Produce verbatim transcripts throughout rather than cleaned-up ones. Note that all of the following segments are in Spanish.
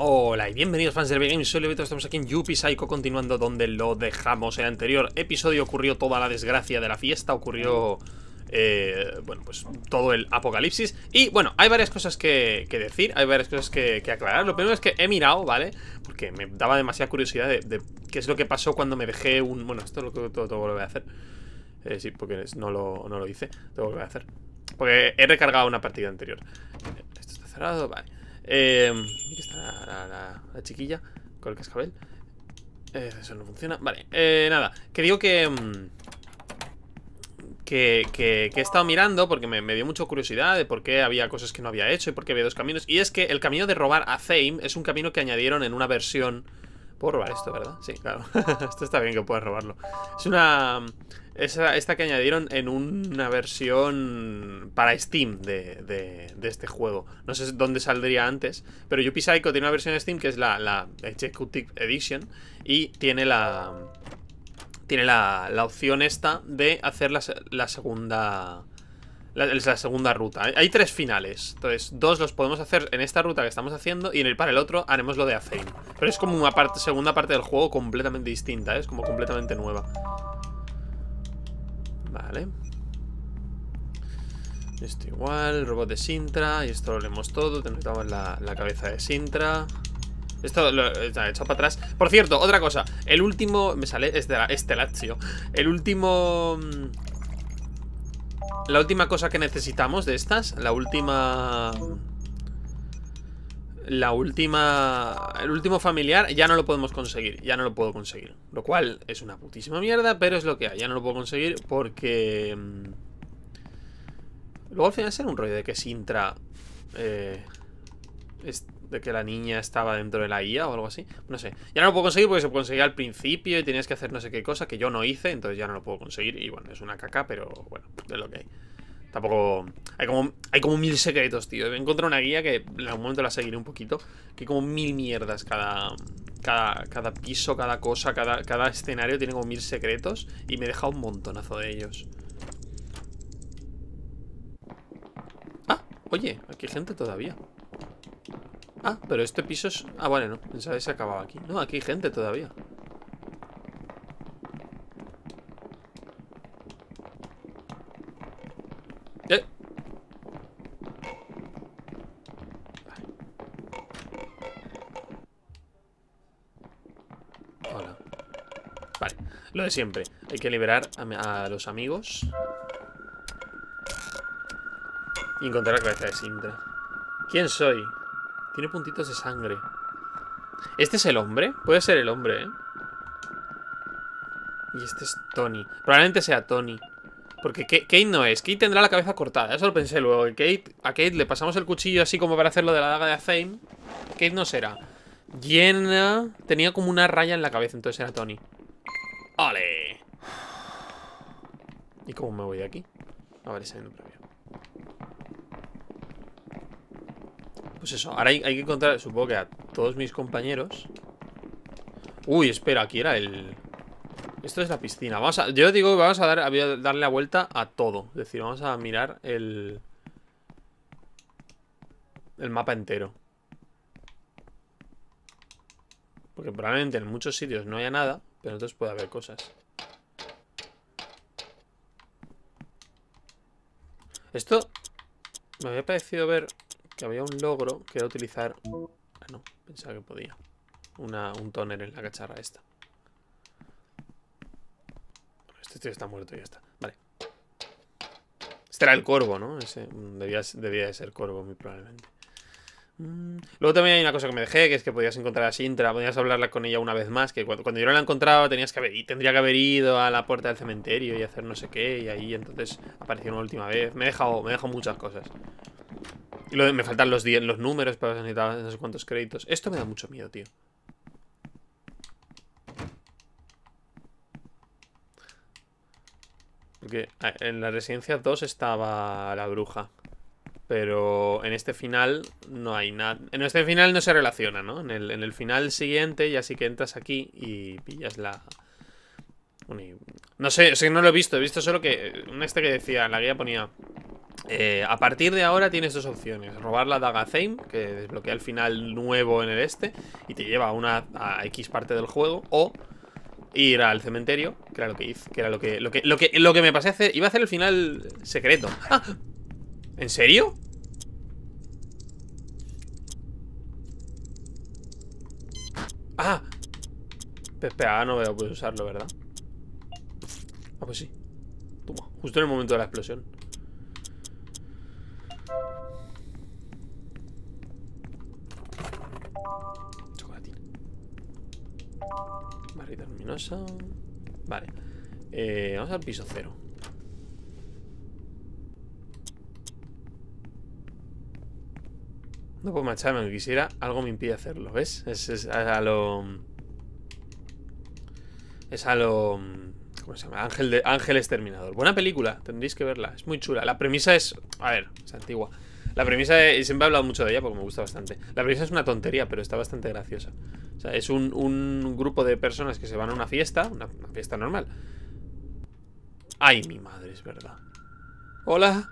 Hola y bienvenidos fans del Videogames, soy Levito, estamos aquí en Yuppie Psycho continuando donde lo dejamos. En el anterior episodio ocurrió toda la desgracia de la fiesta, ocurrió, eh, bueno, pues todo el apocalipsis. Y bueno, hay varias cosas que, que decir, hay varias cosas que, que aclarar. Lo primero es que he mirado, ¿vale? Porque me daba demasiada curiosidad de, de qué es lo que pasó cuando me dejé un... Bueno, esto es lo que tengo que volver a hacer. Eh, sí, porque no lo, no lo hice, tengo que volver a hacer. Porque he recargado una partida anterior. Esto está cerrado, vale. Eh, aquí está la, la, la, la chiquilla con el cascabel. eh, Eso no funciona. Vale, eh, nada, que digo que, que, que que he estado mirando porque me, me dio mucha curiosidad de por qué había cosas que no había hecho y por qué había dos caminos. Y es que el camino de robar a Thame es un camino que añadieron en una versión... ¿Puedo robar esto, verdad? Sí, claro. Esto está bien que puedas robarlo. Es una... Esa, esta que añadieron en una versión para Steam de, de, de este juego. No sé dónde saldría antes, pero Yuppie Psycho tiene una versión de Steam que es la, la Executive Edition. Y tiene la... Tiene la, la opción esta de hacer la, la segunda... La, la segunda ruta. Hay tres finales. Entonces, dos los podemos hacer en esta ruta que estamos haciendo. Y en el, para el otro haremos lo de Thame. Pero es como una parte, segunda parte del juego completamente distinta, ¿eh? Es como completamente nueva. Vale. Esto igual, robot de Sintra. Y esto lo leemos todo. Tenemos la, la cabeza de Sintra. Esto lo he echado para atrás. Por cierto, otra cosa. El último... Me sale Estelatio. El último... La última cosa que necesitamos de estas, la última... La última... El último familiar ya no lo podemos conseguir, ya no lo puedo conseguir. Lo cual es una putísima mierda, pero es lo que hay, ya no lo puedo conseguir porque... Luego al final será un rollo de que Sintra... Eh, es de que la niña estaba dentro de la I A o algo así. No sé, ya no lo puedo conseguir porque se conseguía al principio y tenías que hacer no sé qué cosa que yo no hice, entonces ya no lo puedo conseguir. Y bueno, es una caca, pero bueno, es lo que hay. Tampoco... Hay como, hay como mil secretos, tío. He encontrado una guía que en algún momento la seguiré un poquito. Que hay como mil mierdas cada... Cada, cada piso, cada cosa, cada, cada escenario tiene como mil secretos. Y me he dejado un montonazo de ellos. Ah, oye, aquí hay gente todavía. Ah, pero este piso es... Ah, vale, no, pensaba que se acababa aquí. No, aquí hay gente todavía. Eh Hola. Vale, lo de siempre. Hay que liberar a, a los amigos y encontrar la cabeza de Sintra. ¿Quién soy? Tiene puntitos de sangre. ¿Este es el hombre? Puede ser el hombre, ¿eh? Y este es Tony. Probablemente sea Tony. Porque Kate no es. Kate tendrá la cabeza cortada. Eso lo pensé luego. Kate, a Kate le pasamos el cuchillo así como para hacerlo de la daga de Thame. Kate no será. Jenna tenía como una raya en la cabeza, entonces era Tony. ¡Ole! ¿Y cómo me voy de aquí? A ver, saliendo previo. Pues eso, ahora hay, hay que encontrar, supongo que a todos mis compañeros. Uy, espera, aquí era el... Esto es la piscina. Vamos a, yo digo que vamos a, dar, a darle la vuelta a todo. Es decir, vamos a mirar el... El mapa entero. Porque probablemente en muchos sitios no haya nada, pero entonces puede haber cosas. Esto... Me había parecido ver que había un logro que era utilizar... Ah, no, pensaba que podía. Una, un tóner en la cacharra esta. Este tío está muerto y ya está. Vale. Este era el corvo, ¿no? Ese debía, debía de ser corvo, muy probablemente. Mm. Luego también hay una cosa que me dejé, que es que podías encontrar a Sintra, podías hablarla con ella una vez más, que cuando, cuando yo no la encontraba tenías que haber, y tendría que haber ido a la puerta del cementerio y hacer no sé qué, y ahí entonces apareció una última vez. Me he dejado, me he dejado muchas cosas. Y luego me faltan los, los números para necesitar no sé cuántos créditos. Esto me da mucho miedo, tío. Porque en la Residencia dos estaba la bruja. Pero en este final no hay nada. En este final no se relaciona, ¿no? En el, en el final siguiente ya sí que entras aquí y pillas la... No sé, o sea, no lo he visto. He visto solo que... Un este que decía, en la guía ponía... Eh, a partir de ahora tienes dos opciones: robar la daga Thame, que desbloquea el final nuevo en el este y te lleva a una a X parte del juego, o ir al cementerio, que era lo que hice, que era lo que lo que lo que, lo que me pasé a hacer. Iba a hacer el final secreto. ¡Ah! ¿En serio? ¡Ah! Espera, no voy a poder usarlo, ¿verdad? Ah, pues sí. Toma, justo en el momento de la explosión. Chocolatín. Barrita luminosa. Vale. Eh, vamos al piso cero. No puedo marcharme aunque quisiera. Algo me impide hacerlo, ¿ves? Es, es a lo... Es a lo... ¿Cómo se llama? Ángel, de, Ángel Exterminador. Buena película, tendréis que verla. Es muy chula. La premisa es... A ver, es antigua. La premisa es... Y siempre he hablado mucho de ella porque me gusta bastante. La premisa es una tontería, pero está bastante graciosa. O sea, es un, un grupo de personas que se van a una fiesta. Una, una fiesta normal. Ay, mi madre, es verdad. Hola.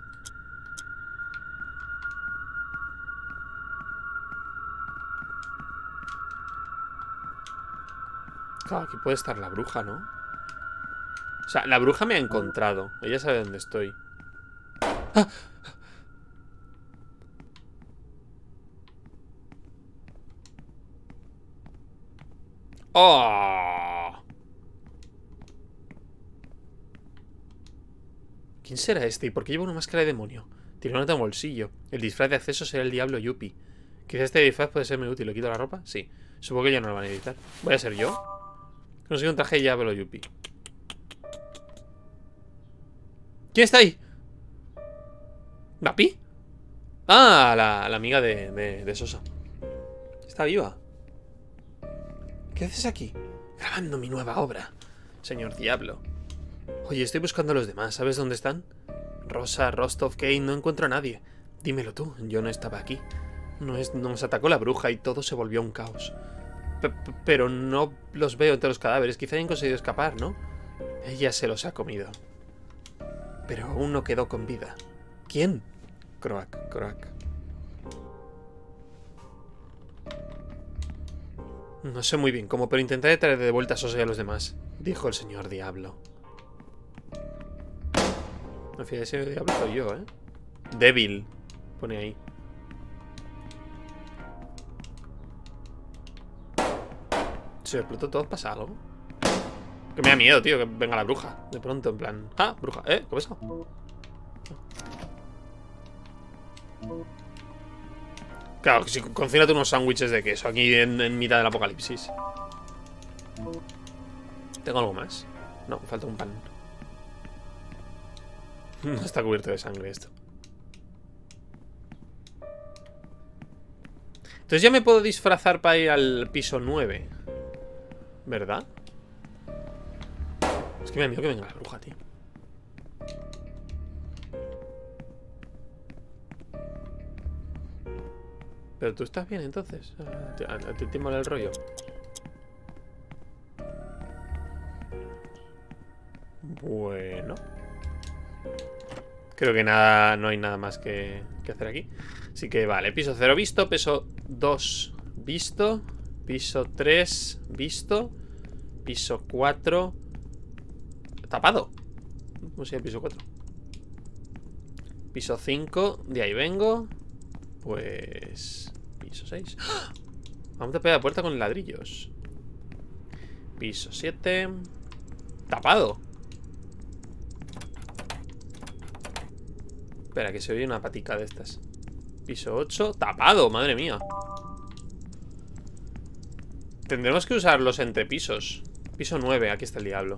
Claro, aquí puede estar la bruja, ¿no? O sea, la bruja me ha encontrado. Ella sabe dónde estoy. ¡Ah! ¡Oh! ¿Quién será este? ¿Y por qué lleva una máscara de demonio? Tiene una nota en el bolsillo. El disfraz de acceso será el diablo Yuppie. Quizás este disfraz puede serme útil. ¿Le quito la ropa? Sí. Supongo que ya no lo van a editar. ¿Voy a ser yo? Consigo un traje de diablo Yuppie. ¿Quién está ahí? ¿Vapi? Ah, la, la amiga de, de, de Sosa. Está viva. ¿Qué haces aquí? Grabando mi nueva obra, señor Diablo. Oye, estoy buscando a los demás. ¿Sabes dónde están? Rosa, Rostov, Kane, no encuentro a nadie. Dímelo tú, yo no estaba aquí. No es, nos atacó la bruja y todo se volvió un caos. P -p Pero no los veo entre los cadáveres. Quizá hayan conseguido escapar, ¿no? Ella se los ha comido. Pero aún no quedó con vida. ¿Quién? Croak, Croak. No sé muy bien cómo, pero intentaré traer de vuelta a Sosa y a los demás, dijo el señor Diablo. Al final ese Diablo soy yo, ¿eh? Débil, pone ahí. ¿Se explotó todo? ¿Pasa algo? Que me da miedo, tío, que venga la bruja. De pronto, en plan... Ah, bruja, ¿eh? ¿Qué pasa? Claro, que si concínate unos sándwiches de queso aquí en, en mitad del apocalipsis. ¿Tengo algo más? No, me falta un pan. No está cubierto de sangre esto. Entonces ya me puedo disfrazar para ir al piso nueve, ¿verdad? Es que me da miedo que venga la bruja, tío. Pero tú estás bien, entonces. ¿A ti te mola el rollo? Bueno. Creo que nada, no hay nada más que, que hacer aquí. Así que vale, piso cero visto, piso dos visto, piso tres visto, piso cuatro tapado. ¿Cómo se llama piso cuatro? Piso cinco, de ahí vengo. Pues... piso seis. ¡Ah! Vamos a pegar la puerta con ladrillos. Piso siete. Tapado. Espera, que se oye una patica de estas. Piso ocho. Tapado, madre mía. Tendremos que usar los entrepisos. Piso nueve, aquí está el diablo.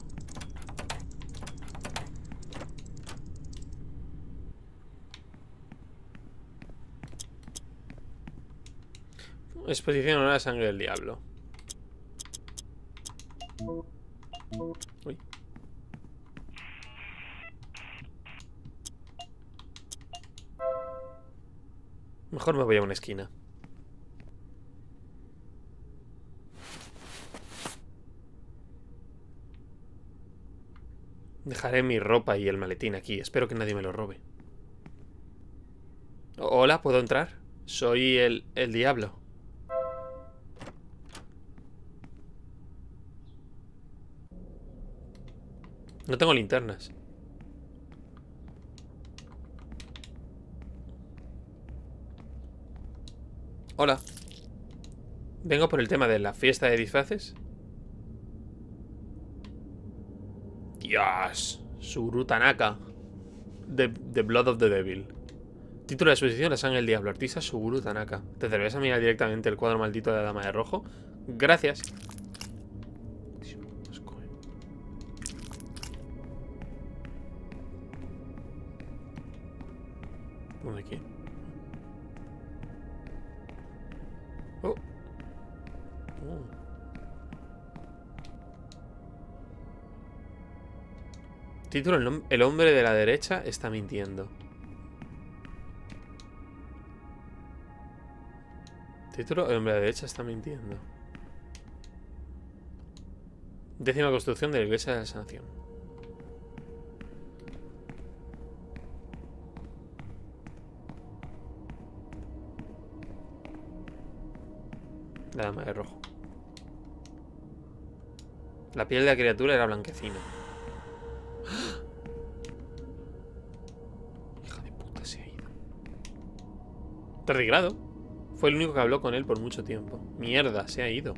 Exposición a la sangre del diablo. Uy. Mejor me voy a una esquina. Dejaré mi ropa y el maletín aquí. Espero que nadie me lo robe. Hola, ¿puedo entrar? Soy el, el diablo. No tengo linternas. Hola. Vengo por el tema de la fiesta de disfraces. Dios. Suguru Tanaka. The, the Blood of the Devil. Título de exposición: La sangre del diablo. Artista Suguru Tanaka. ¿Te atreves a mirar directamente el cuadro maldito de la dama de rojo? Gracias. ¿Dónde quién? Oh. Oh. Título: el, el hombre de la derecha está mintiendo. Título: el hombre de la derecha está mintiendo. Décima construcción de la iglesia de la sanación. La dama de rojo. La piel de la criatura era blanquecina. Hija de puta, se ha ido. Tardigrado. Fue el único que habló con él por mucho tiempo. Mierda, se ha ido.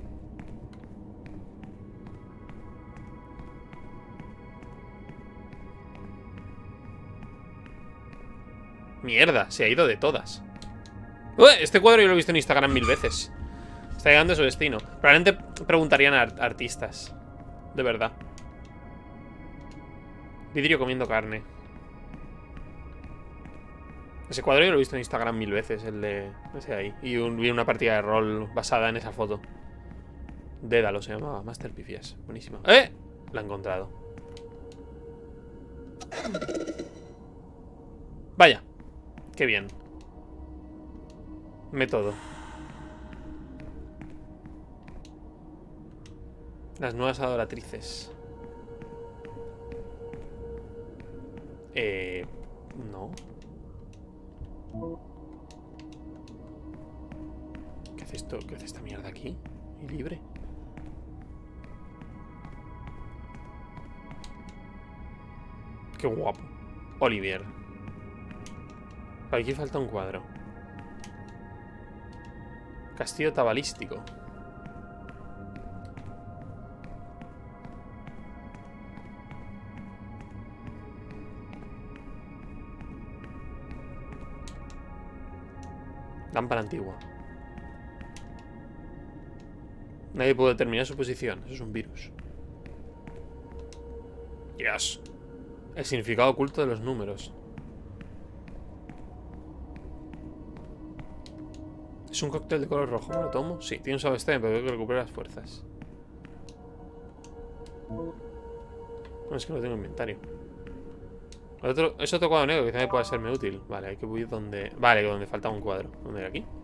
Mierda, se ha ido de todas. ¡Uy! Este cuadro yo lo he visto en Instagram mil veces. Está llegando a su destino. Probablemente preguntarían a art artistas. De verdad. Vidrio comiendo carne. Ese cuadro yo lo he visto en Instagram mil veces. El de ese ahí. Y un, vi una partida de rol basada en esa foto. Dédalo se llamaba. Master Pifias. Buenísima. ¡Eh! La he encontrado. Vaya. Qué bien. Método. Las nuevas adoratrices. Eh... No. ¿Qué hace esto? ¿Qué hace esta mierda aquí? Y libre. Qué guapo. Olivier. Aquí falta un cuadro. Castillo tabalístico. Lámpara antigua. Nadie puede determinar su posición. Eso es un virus. Yes. El significado oculto de los números. Es un cóctel de color rojo. ¿Me lo tomo? Sí, tiene un sabor extraño, pero creo que recupera las fuerzas. No, es que no tengo inventario. Otro, es otro cuadro negro que quizá pueda serme útil. Vale, hay que ir donde... Vale, donde falta un cuadro. ¿Dónde era aquí?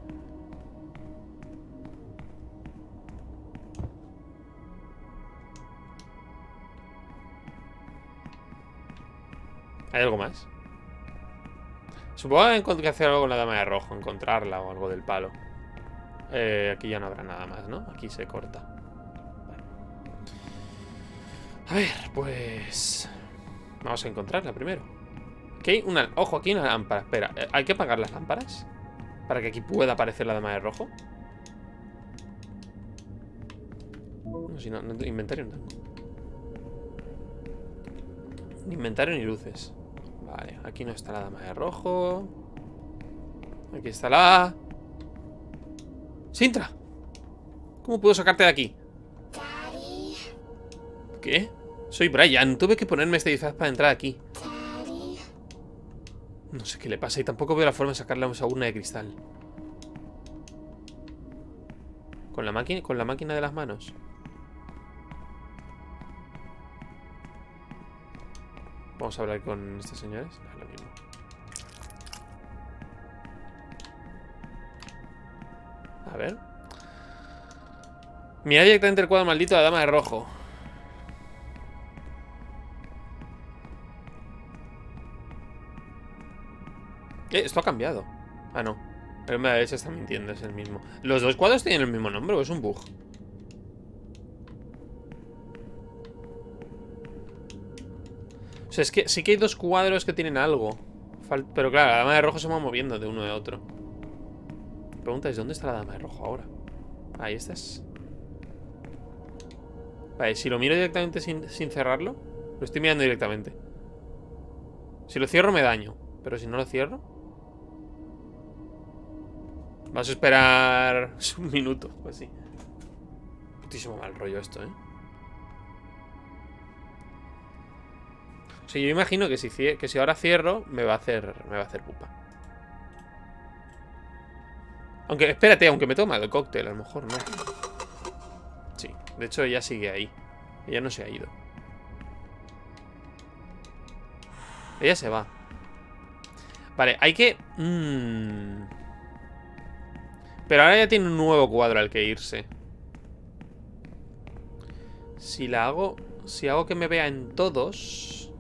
¿Hay algo más? Supongo que tengo que hacer algo con la dama de rojo. Encontrarla o algo del palo. Eh, aquí ya no habrá nada más, ¿no? Aquí se corta. Vale. A ver, pues... Vamos a encontrarla primero. Aquí hay una... Ojo, aquí hay una lámpara. Espera, ¿hay que apagar las lámparas? Para que aquí pueda aparecer la dama de rojo. No, si no, no inventario no tengo. Ni inventario ni luces. Vale, aquí no está la dama de rojo. Aquí está la... ¡Sintra! ¿Cómo puedo sacarte de aquí? ¿Qué? Soy Brian. Tuve que ponerme este disfraz para entrar aquí. No sé qué le pasa y tampoco veo la forma de sacarle a esa urna de cristal. ¿Con la máquina, con la máquina de las manos? Vamos a hablar con estos señores. No, es lo mismo. A ver. Mira directamente el cuadro maldito de la dama de rojo. Eh, esto ha cambiado. Ah, no. El de la derecha está mintiendo, es el mismo. ¿Los dos cuadros tienen el mismo nombre o es un bug? O sea, es que sí que hay dos cuadros que tienen algo. Fal Pero claro, la dama de rojo se va moviendo de uno a otro. La pregunta es, ¿dónde está la dama de rojo ahora? Ahí estás. Vale, si lo miro directamente sin, sin cerrarlo. Lo estoy mirando directamente. Si lo cierro me daño. Pero si no lo cierro... Vas a esperar un minuto, pues sí. Putísimo mal rollo esto, ¿eh? O sea, yo imagino que si, que si ahora cierro me va a hacer me va a hacer pupa. Aunque, espérate, aunque me toma el cóctel, a lo mejor no. Sí, de hecho ella sigue ahí. Ella no se ha ido. Ella se va. Vale, hay que... Mmm... Pero ahora ya tiene un nuevo cuadro al que irse. Si la hago... Si hago que me vea en todos...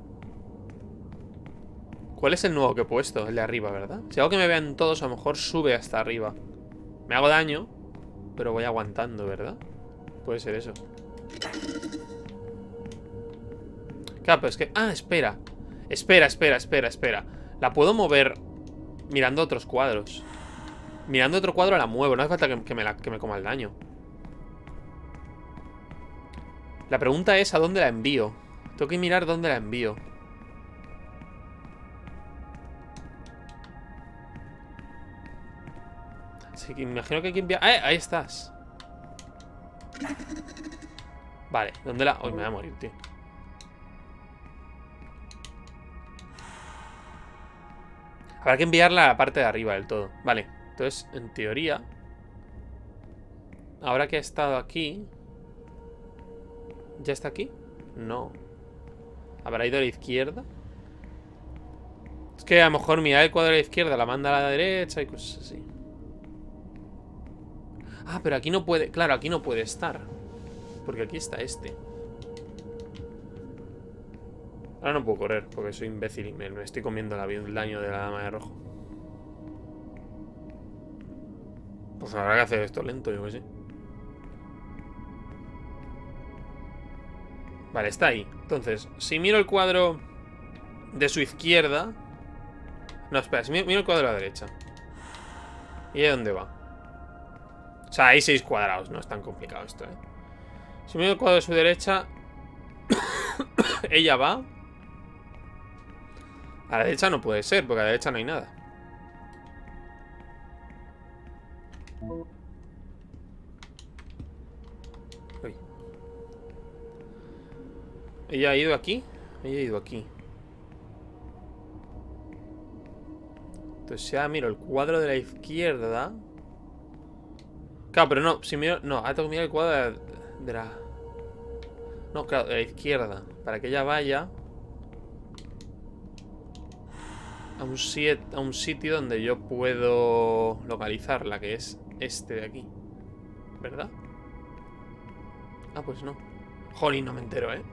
¿Cuál es el nuevo que he puesto? El de arriba, ¿verdad? Si hago que me vea en todos, a lo mejor sube hasta arriba. Me hago daño, pero voy aguantando, ¿verdad? Puede ser eso. Claro, pero es que... Ah, espera. Espera, espera, espera, espera. La puedo mover mirando otros cuadros. Mirando otro cuadro la muevo. No hace falta que, que, me, la, que me coma el daño. La pregunta es ¿a dónde la envío? Tengo que mirar dónde la envío. Así que imagino que hay que enviar... ¡Ah! Ahí estás. Vale, ¿dónde la...? Uy, me voy a morir, tío. Habrá que enviarla a la parte de arriba del todo. Vale, entonces, en teoría... Ahora que ha estado aquí... ¿Ya está aquí? No. ¿Habrá ido a la izquierda? Es que a lo mejor mirar el cuadro a la izquierda, la manda a la derecha y cosas así. Ah, pero aquí no puede... Claro, aquí no puede estar. Porque aquí está este. Ahora no puedo correr porque soy imbécil y me, me estoy comiendo la, el daño de la dama de rojo. Pues habrá que hacer esto lento, yo que sé. Vale, está ahí. Entonces, si miro el cuadro de su izquierda... No, espera, si miro, miro el cuadro de la derecha. ¿Y de dónde va? O sea, hay seis cuadrados, no es tan complicado esto, ¿eh? Si miro el cuadro de su derecha... Ella va... A la derecha no puede ser, porque a la derecha no hay nada. Uy. Ella ha ido aquí. Ella ha ido aquí. Entonces ya miro el cuadro de la izquierda. Claro, pero no, si miro... No, ahora tengo que mirar el cuadro de, de la... No, claro, de la izquierda. Para que ella vaya a un, siet, a un sitio donde yo puedo localizarla, que es este de aquí. ¿Verdad? Ah, pues no. Jolín, no me entero, ¿eh?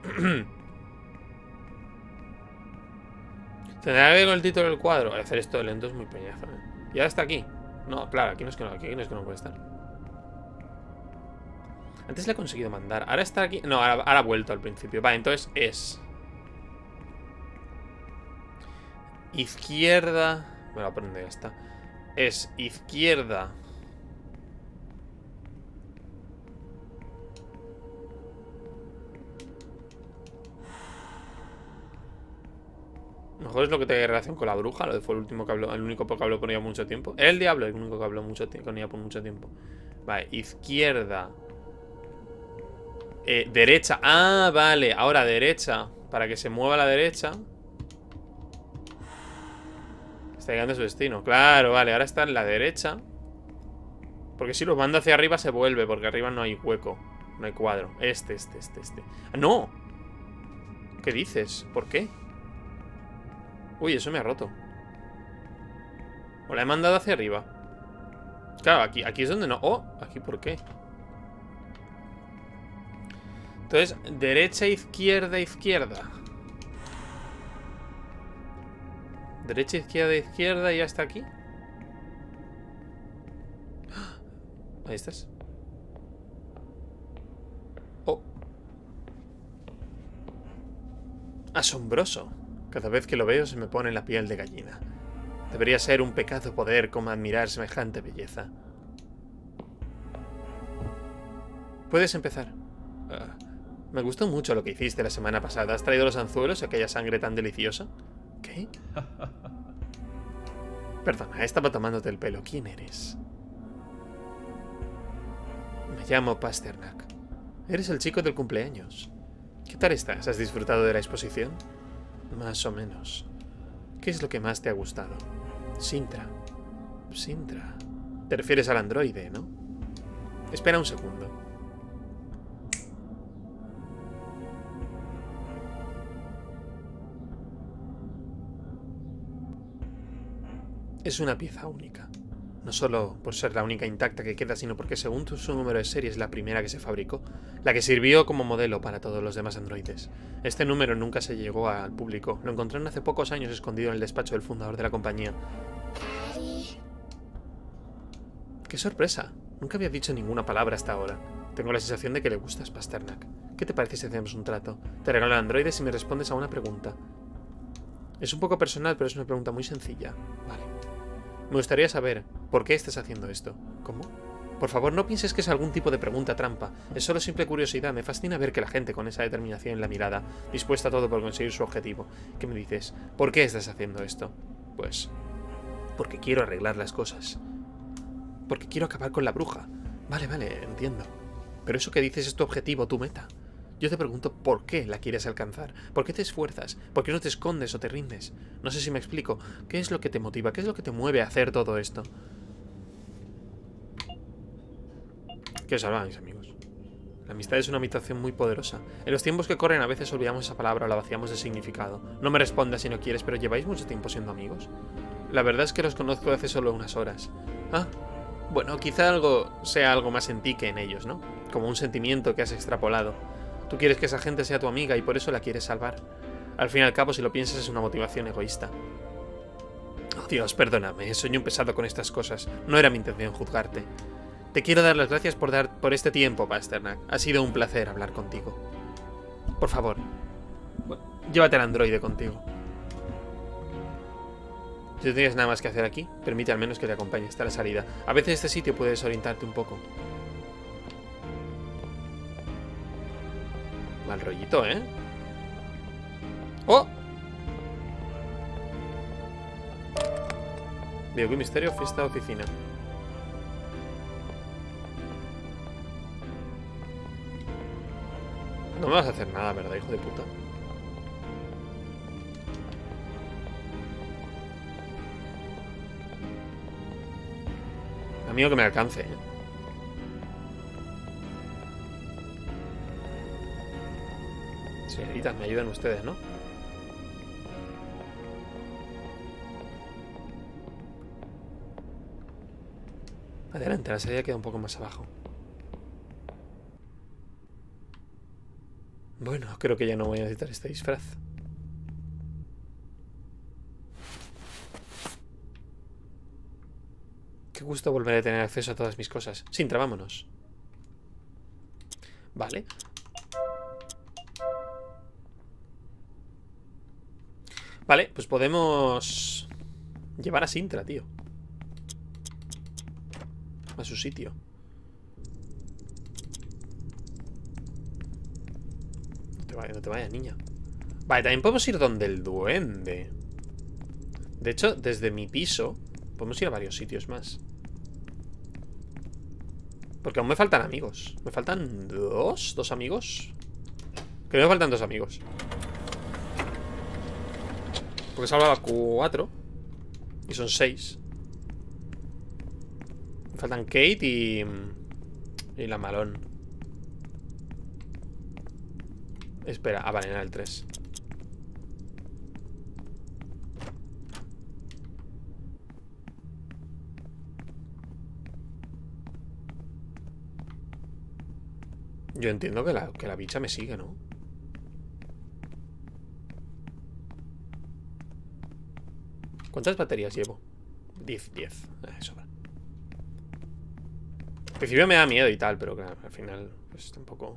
Tendrá que ver con el título del cuadro. Hacer esto de lento es muy peñazo, ¿eh? Y ahora está aquí. No, claro, aquí no es que no, aquí no es que no puede estar. Antes le he conseguido mandar. Ahora está aquí. No, ahora, ahora ha vuelto al principio. Vale, entonces es... Izquierda... Me lo aprendo, ya está. Es izquierda... Mejor es lo que tiene relación con la bruja. Lo de fue el último que habló, el único que habló con ella mucho tiempo. El diablo, el único que habló mucho con ella por mucho tiempo. Vale, izquierda. Eh, derecha. Ah, vale. Ahora derecha. Para que se mueva a la derecha. Está llegando a su destino. Claro, vale. Ahora está en la derecha. Porque si lo mando hacia arriba se vuelve. Porque arriba no hay hueco. No hay cuadro. Este, este, este, este. ¡Ah, no! ¿Qué dices? ¿Por qué? Uy, eso me ha roto. ¿O la he mandado hacia arriba? Claro, aquí, aquí es donde no... Oh, aquí ¿por qué? Entonces, derecha, izquierda, izquierda. Derecha, izquierda, izquierda y hasta aquí. Ahí estás. Oh. Asombroso. Cada vez que lo veo se me pone la piel de gallina. Debería ser un pecado poder como admirar semejante belleza. Puedes empezar. Uh, me gustó mucho lo que hiciste la semana pasada. ¿Has traído los anzuelos y aquella sangre tan deliciosa? ¿Qué? Perdona, estaba tomándote el pelo. ¿Quién eres? Me llamo Pasternak. Eres el chico del cumpleaños. ¿Qué tal estás? ¿Has disfrutado de la exposición? Más o menos. ¿Qué es lo que más te ha gustado? Sintra. Sintra. Te refieres al androide, ¿no? Espera un segundo. Es una pieza única. No solo por ser la única intacta que queda, sino porque según su número de serie es la primera que se fabricó, la que sirvió como modelo para todos los demás androides. Este número nunca se llegó al público. Lo encontraron hace pocos años escondido en el despacho del fundador de la compañía. ¡Qué sorpresa! Nunca había dicho ninguna palabra hasta ahora. Tengo la sensación de que le gustas, Pasternak. ¿Qué te parece si hacemos un trato? Te regalo el androide si me respondes a una pregunta. Es un poco personal, pero es una pregunta muy sencilla. Vale. Me gustaría saber, ¿por qué estás haciendo esto? ¿Cómo? Por favor, no pienses que es algún tipo de pregunta trampa. Es solo simple curiosidad. Me fascina ver que la gente con esa determinación en la mirada, dispuesta a todo por conseguir su objetivo. ¿Qué me dices? ¿Por qué estás haciendo esto? Pues... porque quiero arreglar las cosas. Porque quiero acabar con la bruja. Vale, vale, entiendo. Pero eso que dices es tu objetivo, tu meta. Yo te pregunto por qué la quieres alcanzar. ¿Por qué te esfuerzas? ¿Por qué no te escondes o te rindes? No sé si me explico. ¿Qué es lo que te motiva? ¿Qué es lo que te mueve a hacer todo esto? ¿Qué os habla, mis amigos? La amistad es una habitación muy poderosa. En los tiempos que corren a veces olvidamos esa palabra o la vaciamos de significado. No me respondas si no quieres, pero ¿lleváis mucho tiempo siendo amigos? La verdad es que los conozco hace solo unas horas. Ah, bueno, quizá algo sea algo más en ti que en ellos, ¿no? Como un sentimiento que has extrapolado. Tú quieres que esa gente sea tu amiga y por eso la quieres salvar. Al fin y al cabo, si lo piensas, es una motivación egoísta. Oh, Dios, perdóname, soy un pesado con estas cosas. No era mi intención juzgarte. Te quiero dar las gracias por, dar, por este tiempo, Pasternak. Ha sido un placer hablar contigo. Por favor, llévate al androide contigo. Si no tienes nada más que hacer aquí, permite al menos que te acompañe hasta la salida. A veces este sitio puede desorientarte un poco. Mal rollito, ¿eh? ¡Oh! Digo, qué misterio, fiesta de oficina. No me vas a hacer nada, ¿verdad, hijo de puta? Amigo, que me alcance, ¿eh? Señoritas, me ayudan ustedes, ¿no? Adelante, la salida queda un poco más abajo. Bueno, creo que ya no voy a necesitar este disfraz. Qué gusto volver a tener acceso a todas mis cosas. Sintra, vámonos. Vale. Vale, pues podemos llevar a Sintra, tío, a su sitio. No te vayas, no te vayas, niña. Vale, también podemos ir donde el duende. De hecho, desde mi piso podemos ir a varios sitios más. Porque aún me faltan amigos. ¿Me faltan dos? ¿Dos amigos? Creo que me faltan dos amigos. Porque se hablaba cuatro. Y son seis. Me faltan Kate y... Y la Malone. Espera, ah, vale, era el tres. Yo entiendo que la, que la bicha me sigue, ¿no? ¿Cuántas baterías llevo? diez, diez. Eh, sobra. principio me da miedo y tal, pero claro, al final, pues tampoco...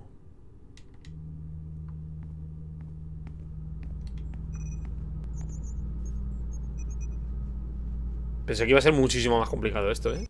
Pensé que iba a ser muchísimo más complicado esto, ¿eh?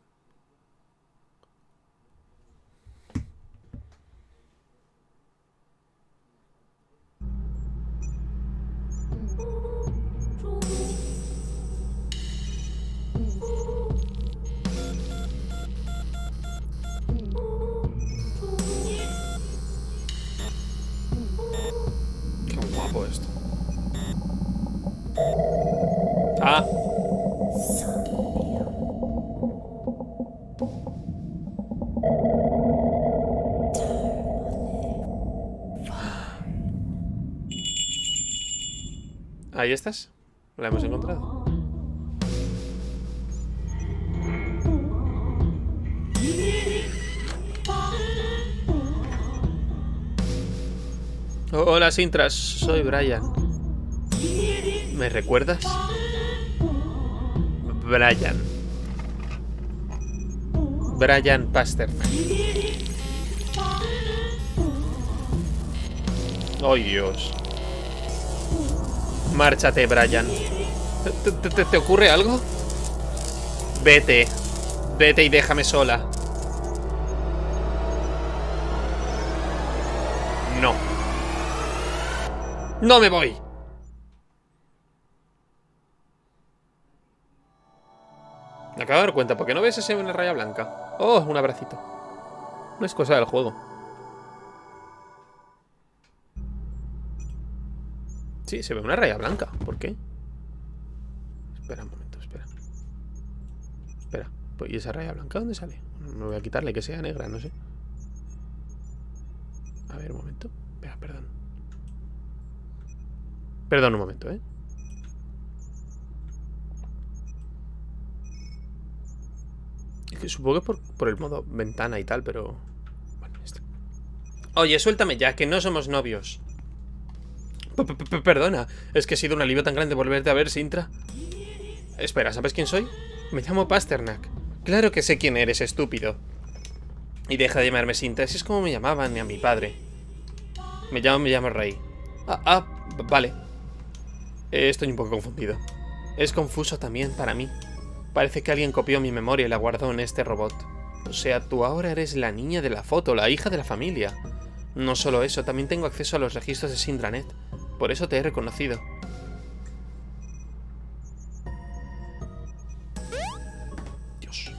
Qué guapo esto. Ah. Ahí estás. La hemos encontrado. Hola, Sintras. Soy Brian. ¿Me recuerdas? Brian. Brian Pasternak. ¡Ay, Dios! Márchate, Brian. ¿Te, te, te, ¿Te ocurre algo? Vete. Vete y déjame sola. No. ¡No me voy! Me acabo de dar cuenta. ¿Por qué no ves ese una raya blanca? Oh, un abracito. No es cosa del juego. Sí, se ve una raya blanca. ¿Por qué? Espera un momento, espera. Espera. ¿Y esa raya blanca dónde sale? Me voy a quitarle que sea negra, no sé. A ver, un momento. Espera, perdón. Perdón un momento, ¿eh? Es que supongo que por, por el modo ventana y tal, pero... Bueno, esto. Oye, suéltame ya, que no somos novios. Perdona, es que ha sido un alivio tan grande volverte a ver, Sintra. Espera, ¿sabes quién soy? Me llamo Pasternak. Claro que sé quién eres, estúpido. Y deja de llamarme Sintra, así es como me llamaban ni a mi padre. Me llamo, me llamo Rey. Ah, ah, vale. eh, Estoy un poco confundido. Es confuso también para mí. Parece que alguien copió mi memoria y la guardó en este robot. O sea, tú ahora eres la niña de la foto, la hija de la familia. No solo eso, también tengo acceso a los registros de Sintranet. Por eso te he reconocido. Dios.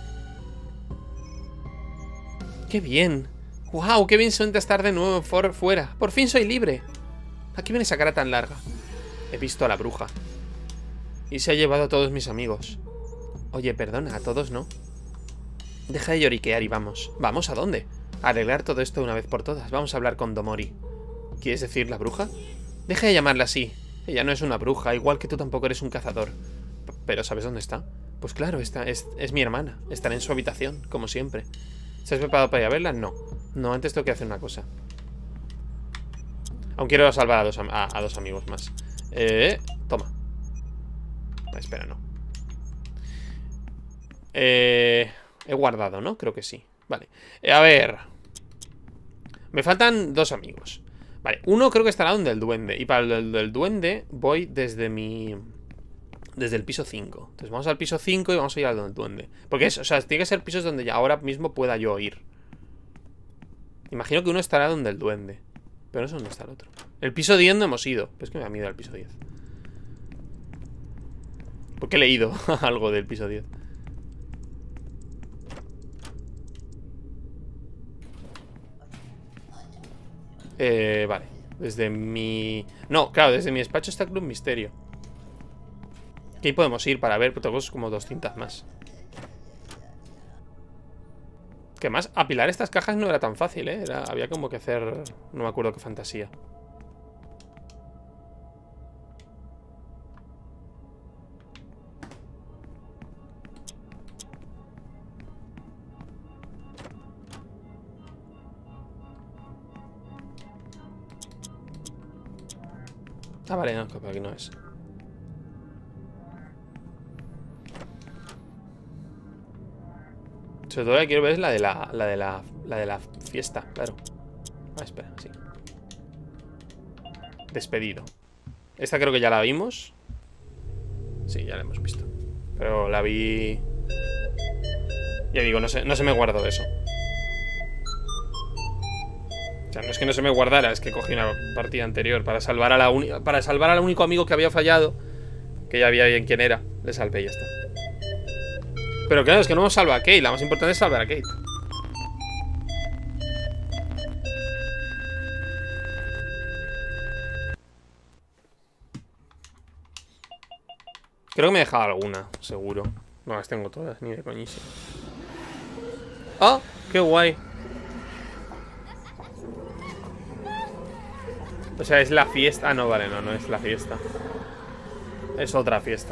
¡Qué bien! ¡Wow! ¡Qué bien suena estar de nuevo for fuera! ¡Por fin soy libre! ¿A qué viene esa cara tan larga? He visto a la bruja. Y se ha llevado a todos mis amigos. Oye, perdona, a todos no. Deja de lloriquear y vamos. ¿Vamos a dónde? A arreglar todo esto una vez por todas. Vamos a hablar con Domori. ¿Quieres decir la bruja? Deja de llamarla así. Ella no es una bruja, igual que tú tampoco eres un cazador. P- ¿Pero sabes dónde está? Pues claro, esta es, es mi hermana. Estará en su habitación, como siempre. ¿Estás preparado para ir a verla? No. No, antes tengo que hacer una cosa. Aún quiero salvar a dos, a, a dos amigos más. Eh, toma. Ah, espera, no. Eh, he guardado, ¿no? Creo que sí. Vale. Eh, a ver. Me faltan dos amigos. Vale, uno creo que estará donde el duende. Y para el del duende voy desde mi... Desde el piso cinco. Entonces vamos al piso cinco y vamos a ir al donde el duende. Porque es, o sea, tiene que ser pisos donde ya ahora mismo pueda yo ir. Imagino que uno estará donde el duende. Pero no sé dónde está el otro. El piso diez no hemos ido. Pues que me da miedo al piso diez. Porque he leído algo del piso diez. Eh, vale. Desde mi... No, claro, desde mi despacho está Club Misterio. Que ahí podemos ir para ver, pero tenemos como doscientas más. Que más, apilar estas cajas no era tan fácil, ¿eh? Era, había como que hacer... No me acuerdo qué fantasía. Ah, vale, no, que por aquí no es. Sobre todo la que quiero ver es la de la, la de la, la de la fiesta, claro. Ah, espera, sí. Despedido. Esta creo que ya la vimos. Sí, ya la hemos visto. Pero la vi... Ya digo, no se, no se me guardó eso. O sea, no es que no se me guardara, es que cogí una partida anterior para salvar a la única, para salvar al único amigo que había fallado, que ya había bien quién era. Le salvé y ya está. Pero claro, es que no hemos salvado a Kate. La más importante es salvar a Kate. Creo que me he dejado alguna, seguro. No las tengo todas, ni de coñísimo. ¡Ah! ¡Qué guay! O sea, es la fiesta. Ah, no, vale, no, no es la fiesta. Es otra fiesta.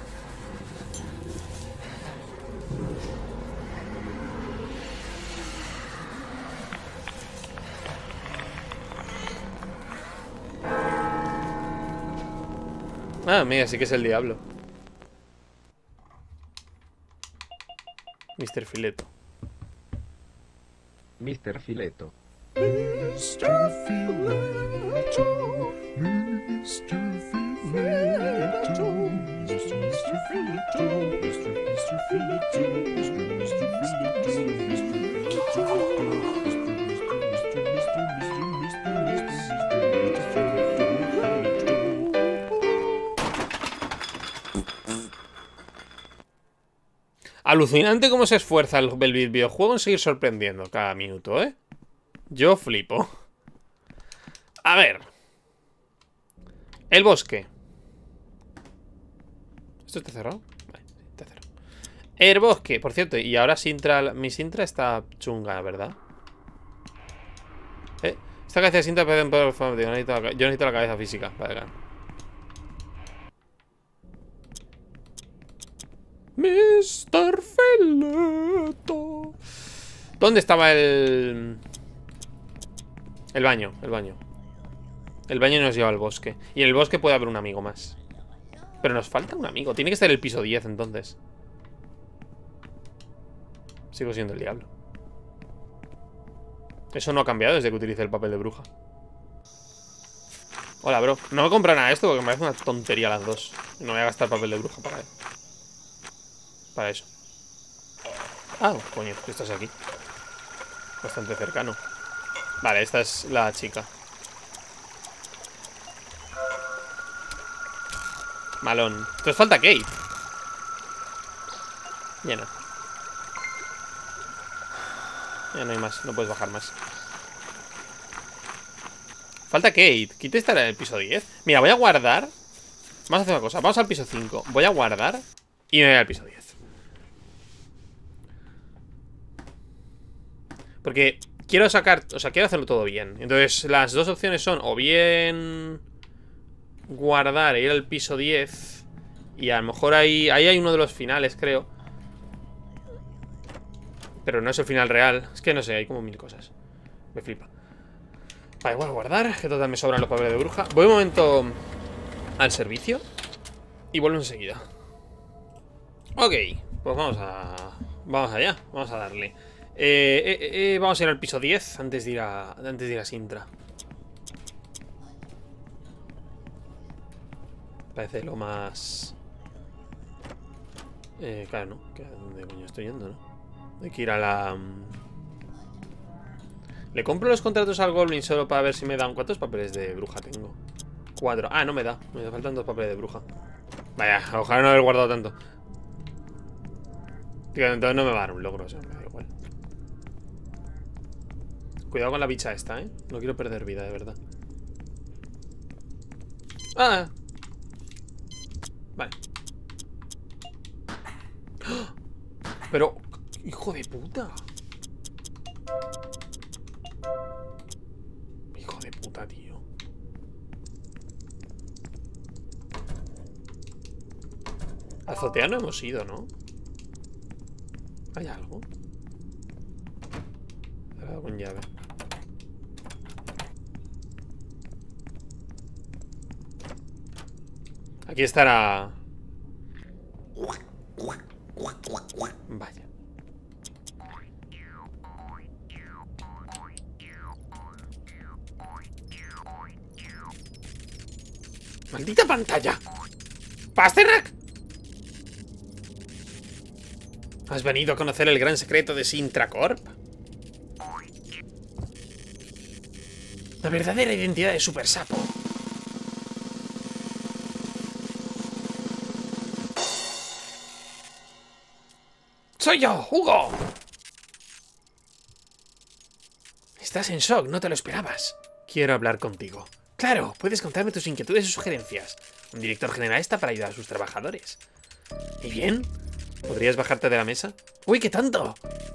Ah, mira, sí que es el diablo. mister Fileto. mister Fileto. mister Fileto, mister Fileto, mister Fileto, mister mister Fileto, mister mister Fileto, mister Alucinante cómo se esfuerza el, el videojuego en seguir sorprendiendo cada minuto, ¿eh? Yo flipo. A ver. El bosque. ¿Esto está cerrado? Vale, está cerrado. El bosque, por cierto. Y ahora Sintra, mi Sintra está chunga, ¿verdad? ¿Eh? Esta cabeza de Sintra puede en peor forma. Yo necesito, la, yo necesito la cabeza física. Vale, claro. mister Fileto. ¿Dónde estaba el... El baño, el baño. El baño nos lleva al bosque. Y en el bosque puede haber un amigo más. Pero nos falta un amigo. Tiene que estar el piso diez entonces. Sigo siendo el diablo. Eso no ha cambiado desde que utilicé el papel de bruja. Hola, bro. No me compra nada de esto porque me parece una tontería las dos. No voy a gastar papel de bruja para, para eso. Ah, coño, estás aquí. Bastante cercano. Vale, esta es la chica. Malón. Entonces falta Kate. Ya no. Ya no hay más, no puedes bajar más. Falta Kate. Kate estará en el piso diez. Mira, voy a guardar. Vamos a hacer una cosa, vamos al piso cinco. Voy a guardar y me voy al piso diez. Porque quiero sacar, o sea, quiero hacerlo todo bien. Entonces las dos opciones son o bien guardar e ir al piso diez. Y a lo mejor ahí, ahí hay uno de los finales, creo. Pero no es el final real. Es que no sé, hay como mil cosas. Me flipa. Vale, voy a guardar, que total me sobran los papeles de bruja. Voy un momento al servicio y vuelvo enseguida. Ok, pues vamos a... Vamos allá, vamos a darle. Eh, eh, eh, vamos a ir al piso diez antes de ir a, antes de ir a Sintra. Parece lo más... Eh, claro, ¿no? ¿Que ¿A dónde coño estoy yendo, no? Hay que ir a la... Le compro los contratos al Goblin solo para ver si me dan... ¿Cuántos papeles de bruja tengo? Cuatro. Ah, no me da. Me faltan dos papeles de bruja. Vaya, ojalá no haber guardado tanto. Tío, entonces no me va a dar un logro, o sea, me da igual. Cuidado con la bicha esta, ¿eh? No quiero perder vida, de verdad. Ah. Vale. Pero... ¡Hijo de puta! Hijo de puta, tío. Azotea no hemos ido, ¿no? ¿Hay algo? Cerrado con llave. Aquí estará... Vaya. ¡Maldita pantalla! ¡Pasternak! ¿Has venido a conocer el gran secreto de Sintra Corp? La verdadera identidad de Super Sapo. ¡Soy yo, Hugo! Estás en shock, no te lo esperabas. Quiero hablar contigo. Claro, puedes contarme tus inquietudes y sugerencias. Un director general está para ayudar a sus trabajadores. ¿Y bien? ¿Podrías bajarte de la mesa? ¡Uy, qué tonto!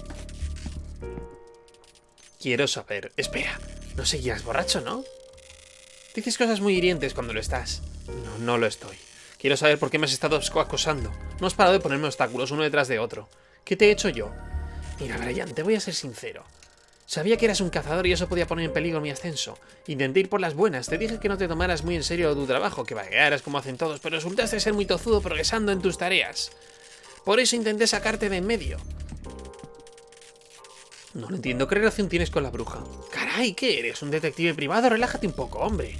Quiero saber... Espera, no seguías borracho, ¿no? Dices cosas muy hirientes cuando lo estás. No, no lo estoy. Quiero saber por qué me has estado acosando. No has parado de ponerme obstáculos uno detrás de otro. ¿Qué te he hecho yo? Mira, Brian, te voy a ser sincero. Sabía que eras un cazador y eso podía poner en peligro mi ascenso. Intenté ir por las buenas, te dije que no te tomaras muy en serio tu trabajo, que vaguearas como hacen todos, pero resultaste ser muy tozudo progresando en tus tareas. Por eso intenté sacarte de en medio. No lo entiendo, ¿qué relación tienes con la bruja? Caray, ¿qué eres? ¿Un detective privado? Relájate un poco, hombre.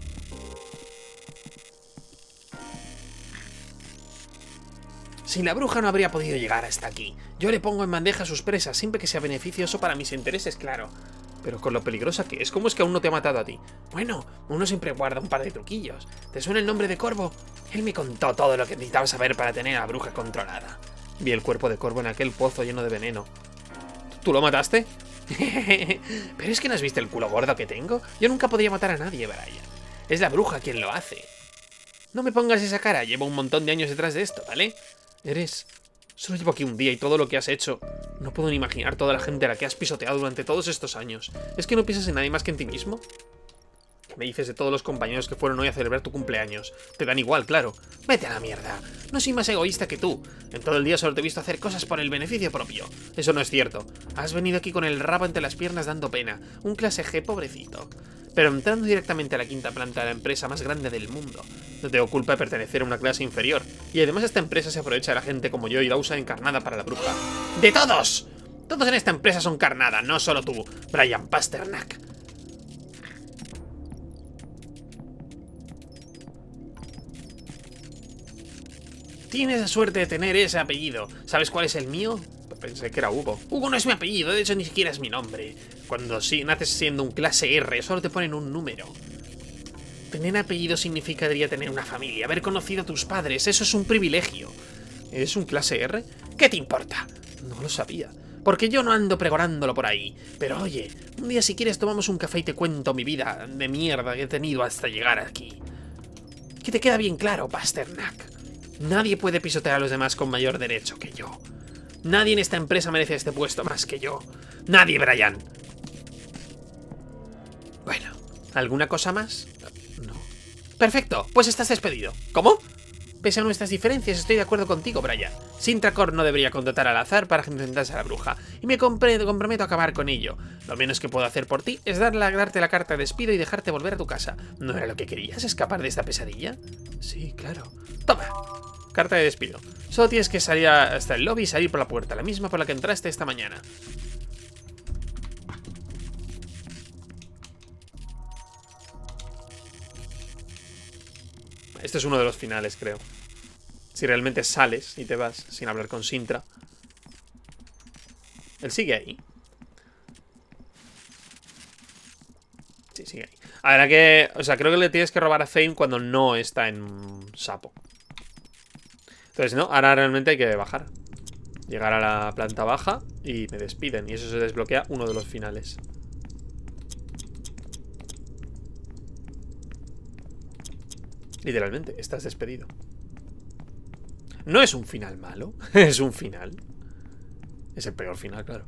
Sin la bruja no habría podido llegar hasta aquí. Yo le pongo en bandeja a sus presas, siempre que sea beneficioso para mis intereses, claro. Pero con lo peligrosa que es, ¿cómo es que aún no te ha matado a ti? Bueno, uno siempre guarda un par de truquillos. ¿Te suena el nombre de Corvo? Él me contó todo lo que necesitaba saber para tener a la bruja controlada. Vi el cuerpo de Corvo en aquel pozo lleno de veneno. ¿Tú lo mataste? Pero es que no has visto el culo gordo que tengo. Yo nunca podría matar a nadie, Brian. Es la bruja quien lo hace. No me pongas esa cara, llevo un montón de años detrás de esto, ¿vale? Eres... Solo llevo aquí un día y todo lo que has hecho. No puedo ni imaginar toda la gente a la que has pisoteado durante todos estos años. ¿Es que no piensas en nadie más que en ti mismo? ¿Qué me dices de todos los compañeros que fueron hoy a celebrar tu cumpleaños? Te dan igual, claro. Vete a la mierda. No soy más egoísta que tú. En todo el día solo te he visto hacer cosas por el beneficio propio. Eso no es cierto. Has venido aquí con el rabo entre las piernas dando pena. Un clase G pobrecito. Pero entrando directamente a la quinta planta de la empresa más grande del mundo. No tengo culpa de pertenecer a una clase inferior. Y además esta empresa se aprovecha de la gente como yo y la usa encarnada para la bruja. ¡De todos! Todos en esta empresa son carnada, no solo tú, Brian Pasternak. Tienes la suerte de tener ese apellido. ¿Sabes cuál es el mío? Pensé que era Hugo. Hugo no es mi apellido, de hecho ni siquiera es mi nombre. Cuando sí, naces siendo un clase R, solo te ponen un número. Tener apellido significaría tener una familia, haber conocido a tus padres, eso es un privilegio. ¿Es un clase R? ¿Qué te importa? No lo sabía. Porque yo no ando pregonándolo por ahí. Pero oye, un día si quieres tomamos un café y te cuento mi vida de mierda que he tenido hasta llegar aquí. Que te queda bien claro, Pasternak. Nadie puede pisotear a los demás con mayor derecho que yo. Nadie en esta empresa merece este puesto más que yo. Nadie, Brian. Bueno, ¿alguna cosa más? No. Perfecto, pues estás despedido. ¿Cómo? Pese a nuestras diferencias, estoy de acuerdo contigo, Brian. Sintra Corp no debería contratar al azar para enfrentarse a la bruja. Y me comprometo a acabar con ello. Lo menos que puedo hacer por ti es darle, darte la carta de despido y dejarte volver a tu casa. ¿No era lo que querías, escapar de esta pesadilla? Sí, claro. Toma. Carta de despido. Solo tienes que salir hasta el lobby y salir por la puerta, la misma por la que entraste esta mañana. Este es uno de los finales, creo. Si realmente sales y te vas sin hablar con Sintra. Él sigue ahí. Sí, sigue ahí. Ahora que... O sea, creo que le tienes que robar a Zane cuando no está en Sapo. Entonces, no, ahora realmente hay que bajar. Llegar a la planta baja y me despiden. Y eso se desbloquea uno de los finales. Literalmente, estás despedido. No es un final malo. Es un final. Es el peor final, claro.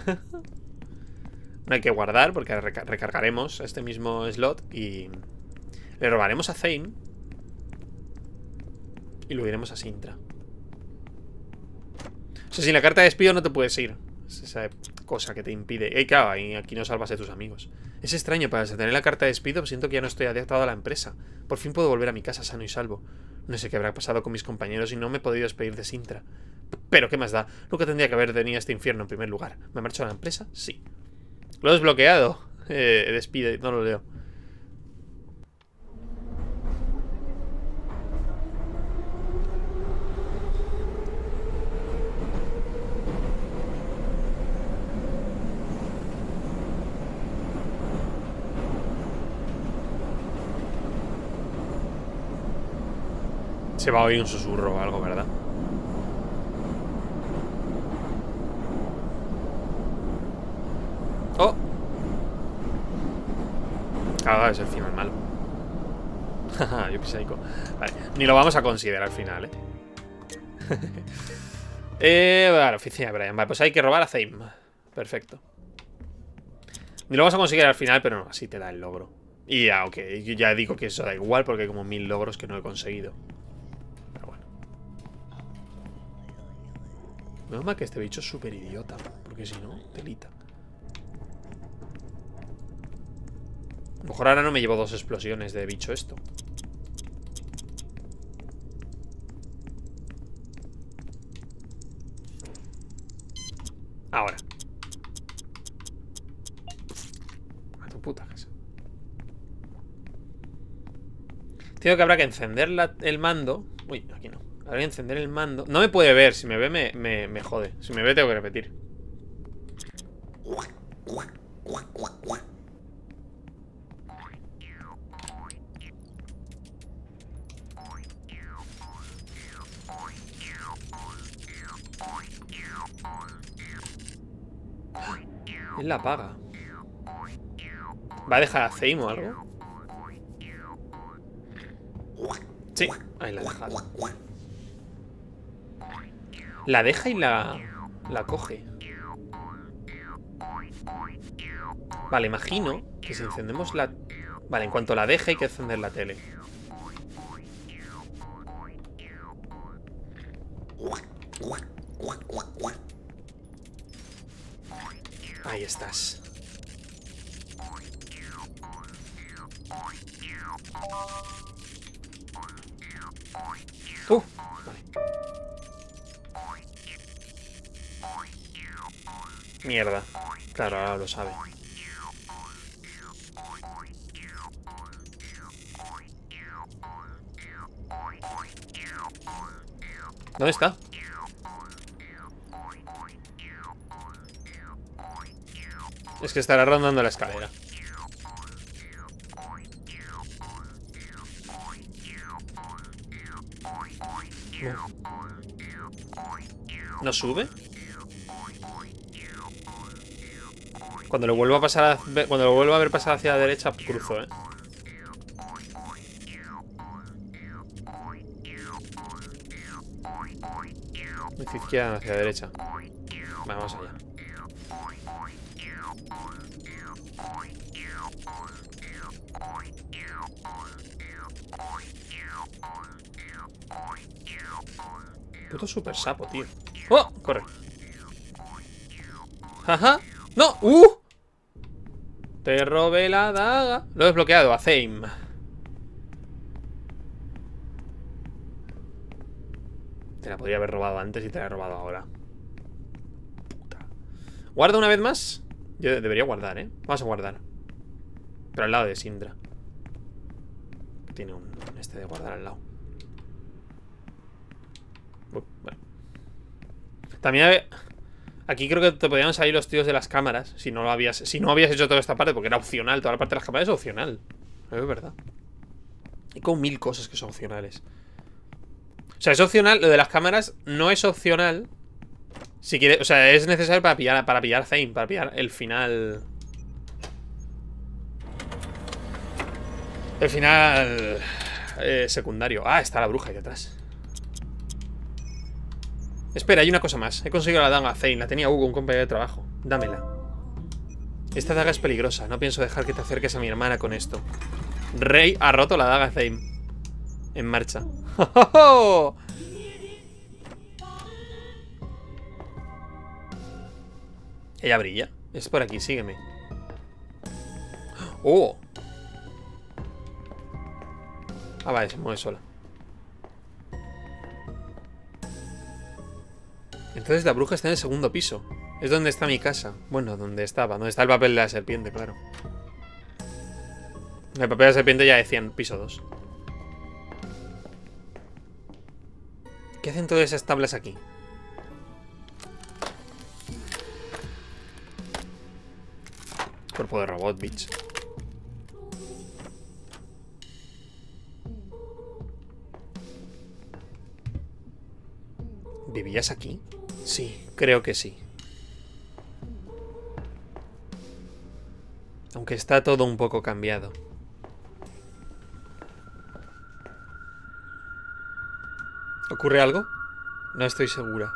No hay que guardar porque reca recargaremos este mismo slot y le robaremos a Zane. Y lo iremos a Sintra. O sea, sin la carta de despido no te puedes ir. Es esa cosa que te impide. Y claro, y aquí no salvas de tus amigos. Es extraño, para tener la carta de despido siento que ya no estoy adaptado a la empresa. Por fin puedo volver a mi casa sano y salvo. No sé qué habrá pasado con mis compañeros y no me he podido despedir de Sintra. Pero ¿qué más da? Nunca tendría que haber venido a este infierno en primer lugar. ¿Me marcho a la empresa? Sí. Lo he desbloqueado. Eh, despido, no lo leo. Se va a oír un susurro o algo, ¿verdad? ¡Oh! Ah, es el final malo. Haha, yo pisaico. Vale, ni lo vamos a considerar al final, ¿eh? eh vale, oficina de Brian. Vale, pues hay que robar a Zame. Perfecto. Ni lo vamos a conseguir al final, pero no, así te da el logro. Y ya, ok, yo ya digo que eso da igual porque hay como mil logros que no he conseguido. Pero bueno. Menos mal que este bicho es súper idiota, porque si no, telita. A lo mejor ahora no me llevo dos explosiones de bicho esto. Ahora. A tu puta casa. Tengo que habrá que encender la, el mando. Uy, aquí no. Habrá que encender el mando. No me puede ver. Si me ve, me, me, me jode. Si me ve, tengo que repetir. Él la apaga. ¿Va a dejar a Zame o algo? Sí, ahí la ha dejado. La deja y la... la coge. Vale, imagino que si encendemos la... Vale, en cuanto la deje hay que encender la tele. Ahí estás. Uh, vale. Mierda. Claro, ahora lo sabe. ¿Dónde está? Es que estará rondando la escalera. No. ¿No sube? Cuando lo vuelvo a pasar a, cuando lo vuelvo a ver pasar hacia la derecha, cruzo, ¿eh? Hacia izquierda, hacia la derecha. Vamos allá. Puto super sapo, tío. ¡Oh! Corre. ¡Ajá! ¡No! ¡Uh! Te robé la daga. Lo he desbloqueado, a Zame. Te la podría haber robado antes y te la he robado ahora. Puta. ¿Guarda una vez más? Yo debería guardar, ¿eh? Vamos a guardar. Pero al lado de Syndra. Tiene un este de guardar al lado. Uh, bueno. También hay... Aquí creo que te podían salir los tíos de las cámaras. Si no lo habías. Si no habías hecho toda esta parte, porque era opcional. Toda la parte de las cámaras es opcional. Es verdad. Hay como mil cosas que son opcionales. O sea, es opcional. Lo de las cámaras no es opcional. Si quieres. O sea, es necesario para pillar. Para pillar Zame. Para pillar el final. El final. Eh, secundario. Ah, está la bruja ahí detrás. Espera, hay una cosa más. He conseguido la daga Zane. La tenía Hugo, un compañero de trabajo. Dámela. Esta daga es peligrosa. No pienso dejar que te acerques a mi hermana con esto. Rey ha roto la daga Zane. En marcha. ¡Oh! Ella brilla. Es por aquí, sígueme. ¡Oh! Ah, vale, se mueve sola. Entonces la bruja está en el segundo piso. Es donde está mi casa. Bueno, donde estaba. Donde está el papel de la serpiente, claro. El papel de la serpiente ya decían piso dos. ¿Qué hacen todas esas tablas aquí? Cuerpo de robot, bitch. ¿Vivías aquí? Sí, creo que sí. Aunque está todo un poco cambiado. ¿Ocurre algo? No estoy segura.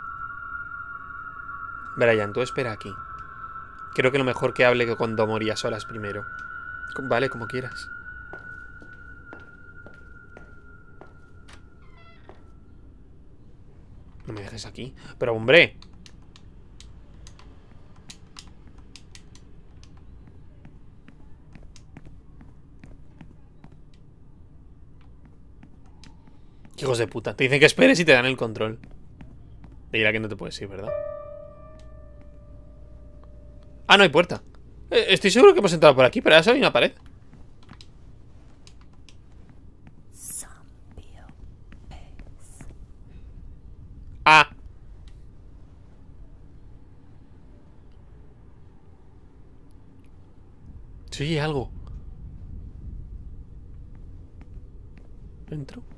Brian, tú espera aquí. Creo que lo mejor que hable cuando morí a solas primero. Vale, como quieras. No me dejes aquí. Pero, hombre. Hijos de puta. Te dicen que esperes y te dan el control. Te dirá que no te puedes ir, ¿verdad? Ah, no hay puerta. eh, Estoy seguro que hemos entrado por aquí, pero ahora solo hay una pared. Ah. Se oye algo. ¿Entro?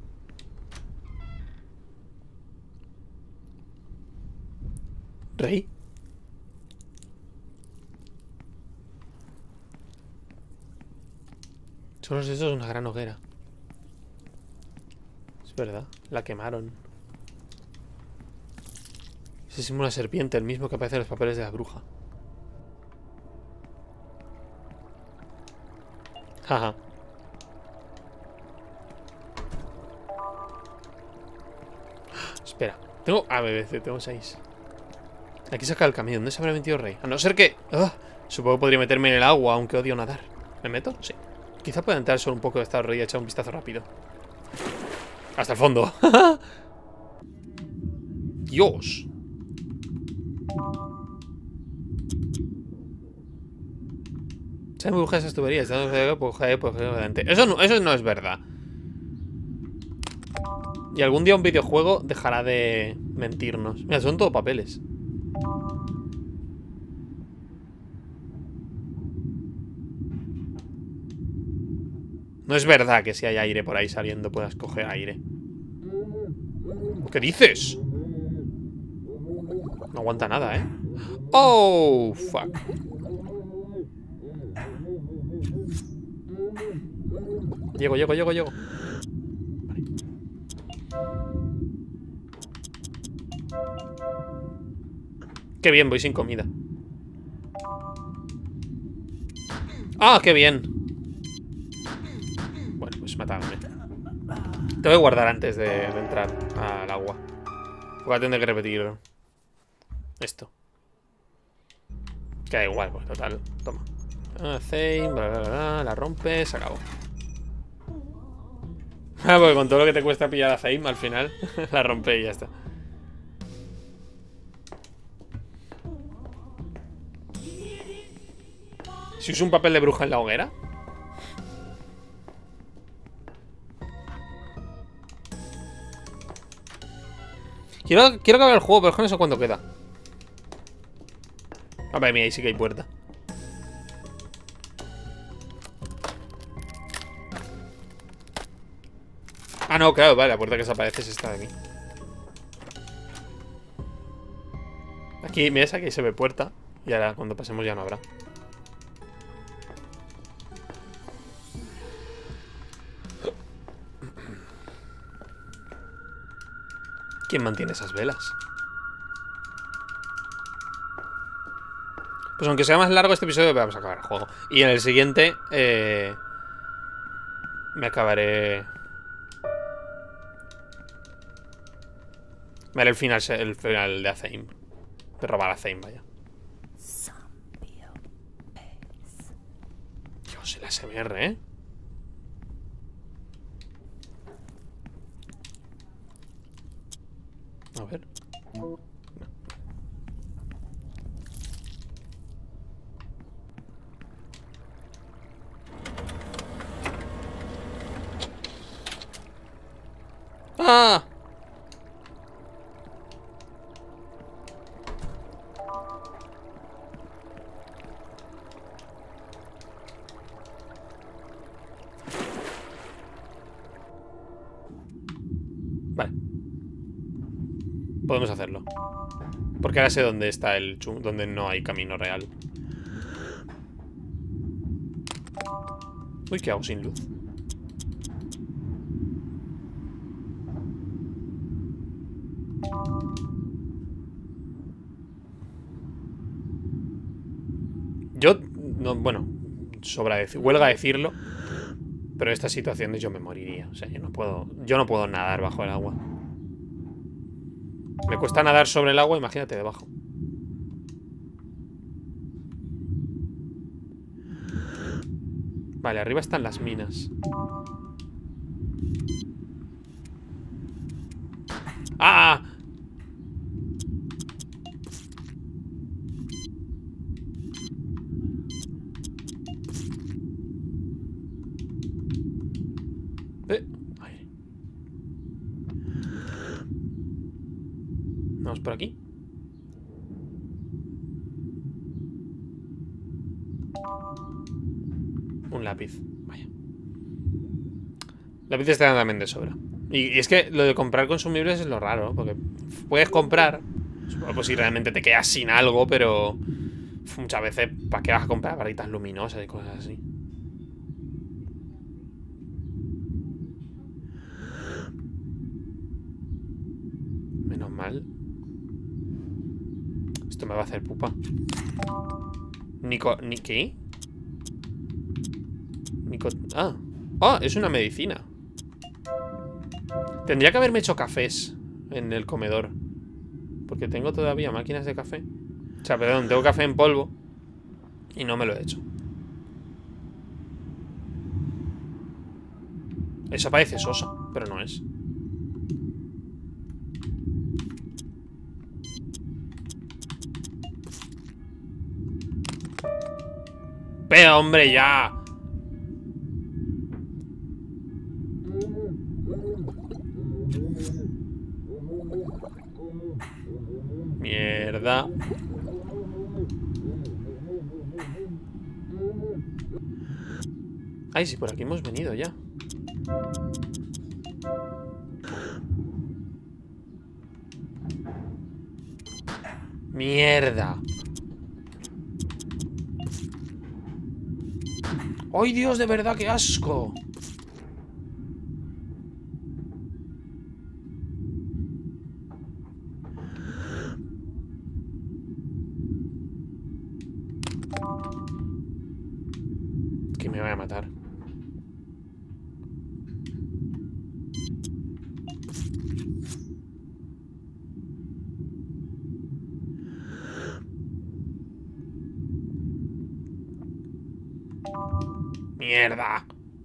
¿Rey? Solo eso es una gran hoguera. Es verdad, la quemaron. Ese es una serpiente, el mismo que aparece en los papeles de la bruja. Jaja. Espera, tengo A B C, tengo seis. Aquí saca el camino. ¿Dónde se habrá metido Rey? A no ser que... ¡Oh! Supongo que podría meterme en el agua, aunque odio nadar. ¿Me meto? Sí. Quizá pueda entrar solo un poco de esta Rey y echar un vistazo rápido. Hasta el fondo. Dios. Se me buscan esas tuberías. Eso no, eso no es verdad. Y algún día un videojuego dejará de mentirnos. Mira, son todo papeles. No es verdad que si hay aire por ahí saliendo puedas coger aire. ¿Qué dices? No aguanta nada, ¿eh? Oh, fuck. Llego, llego, llego, llego. Vale. Qué bien, voy sin comida. Ah, qué bien. Bueno, pues matadme. Te voy a guardar antes de, de entrar al agua. Voy a tener que repetir esto. Que da igual, pues total. Toma. Ah, Zane, bla, bla, bla, bla, la rompe, se acabó. Ah, porque con todo lo que te cuesta pillar a Zane, al final la rompe y ya está. Si uso un papel de bruja en la hoguera. Quiero, quiero acabar el juego, pero es que no sé cuánto queda. A ver, mira, ahí sí que hay puerta. Ah, no, claro, vale, la puerta que desaparece es esta de aquí. Aquí, mira, aquí se ve puerta. Y ahora cuando pasemos ya no habrá. ¿Quién mantiene esas velas? Pues aunque sea más largo este episodio, vamos a acabar el juego. Y en el siguiente eh, me acabaré... Me haré el final, el final de Azame. De robar a Azame, vaya. Dios, el A S M R, ¿eh? A ver. No. ¡Ah! Vale. Podemos hacerlo. Porque ahora sé dónde está el chum, donde no hay camino real. Uy, ¿qué hago sin luz? Yo, no, bueno, sobra decir, huelga decirlo, pero en estas situaciones yo me moriría. O sea, yo no puedo, yo no puedo nadar bajo el agua. Me cuesta nadar sobre el agua, imagínate debajo. Vale, arriba están las minas. ¡Ah! Eh, ay. Vamos por aquí. Un lápiz. Vaya. Lápiz está también de sobra. Y, y es que lo de comprar consumibles es lo raro, porque puedes comprar, pues si realmente te quedas sin algo, pero muchas veces, ¿para qué vas a comprar barritas luminosas y cosas así? Menos mal. Esto me va a hacer pupa. Nico... ¿Ni qué? Nico... Ah. Ah, es una medicina. Tendría que haberme hecho cafés en el comedor, porque tengo todavía máquinas de café. O sea, perdón, tengo café en polvo y no me lo he hecho. Eso parece sosa, pero no es. Pero, hombre, ya. Mierda. Ay, sí, por aquí hemos venido ya. Mierda. ¡Ay, Dios, de verdad, qué asco! Que me voy a matar. ¡Mierda!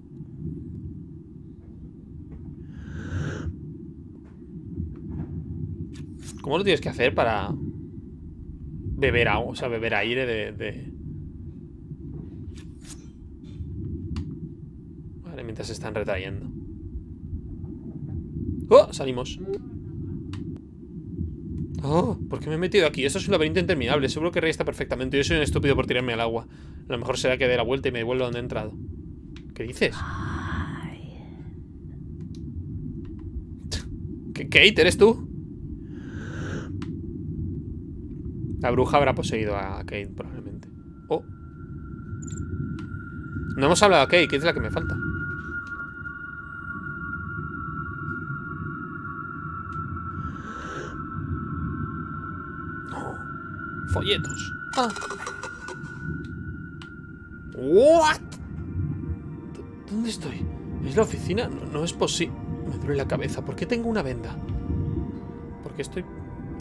¿Cómo lo tienes que hacer para beber agua? O sea, beber aire de... de... Vale, mientras se están retrayendo. ¡Oh! Salimos. ¡Oh! ¿Por qué me he metido aquí? Esto es un laberinto interminable. Seguro que Rey está perfectamente. Yo soy un estúpido por tirarme al agua. A lo mejor será que dé la vuelta y me devuelvo donde he entrado. ¿Qué dices? ¿Qué, Kate, eres tú? La bruja habrá poseído a Kate, probablemente. Oh. No hemos hablado a Kate, que es la que me falta. No. Folletos. Ah. What? ¿Dónde estoy? ¿Es la oficina? No, no es posible. Me duele la cabeza. ¿Por qué tengo una venda? ¿Por qué estoy...?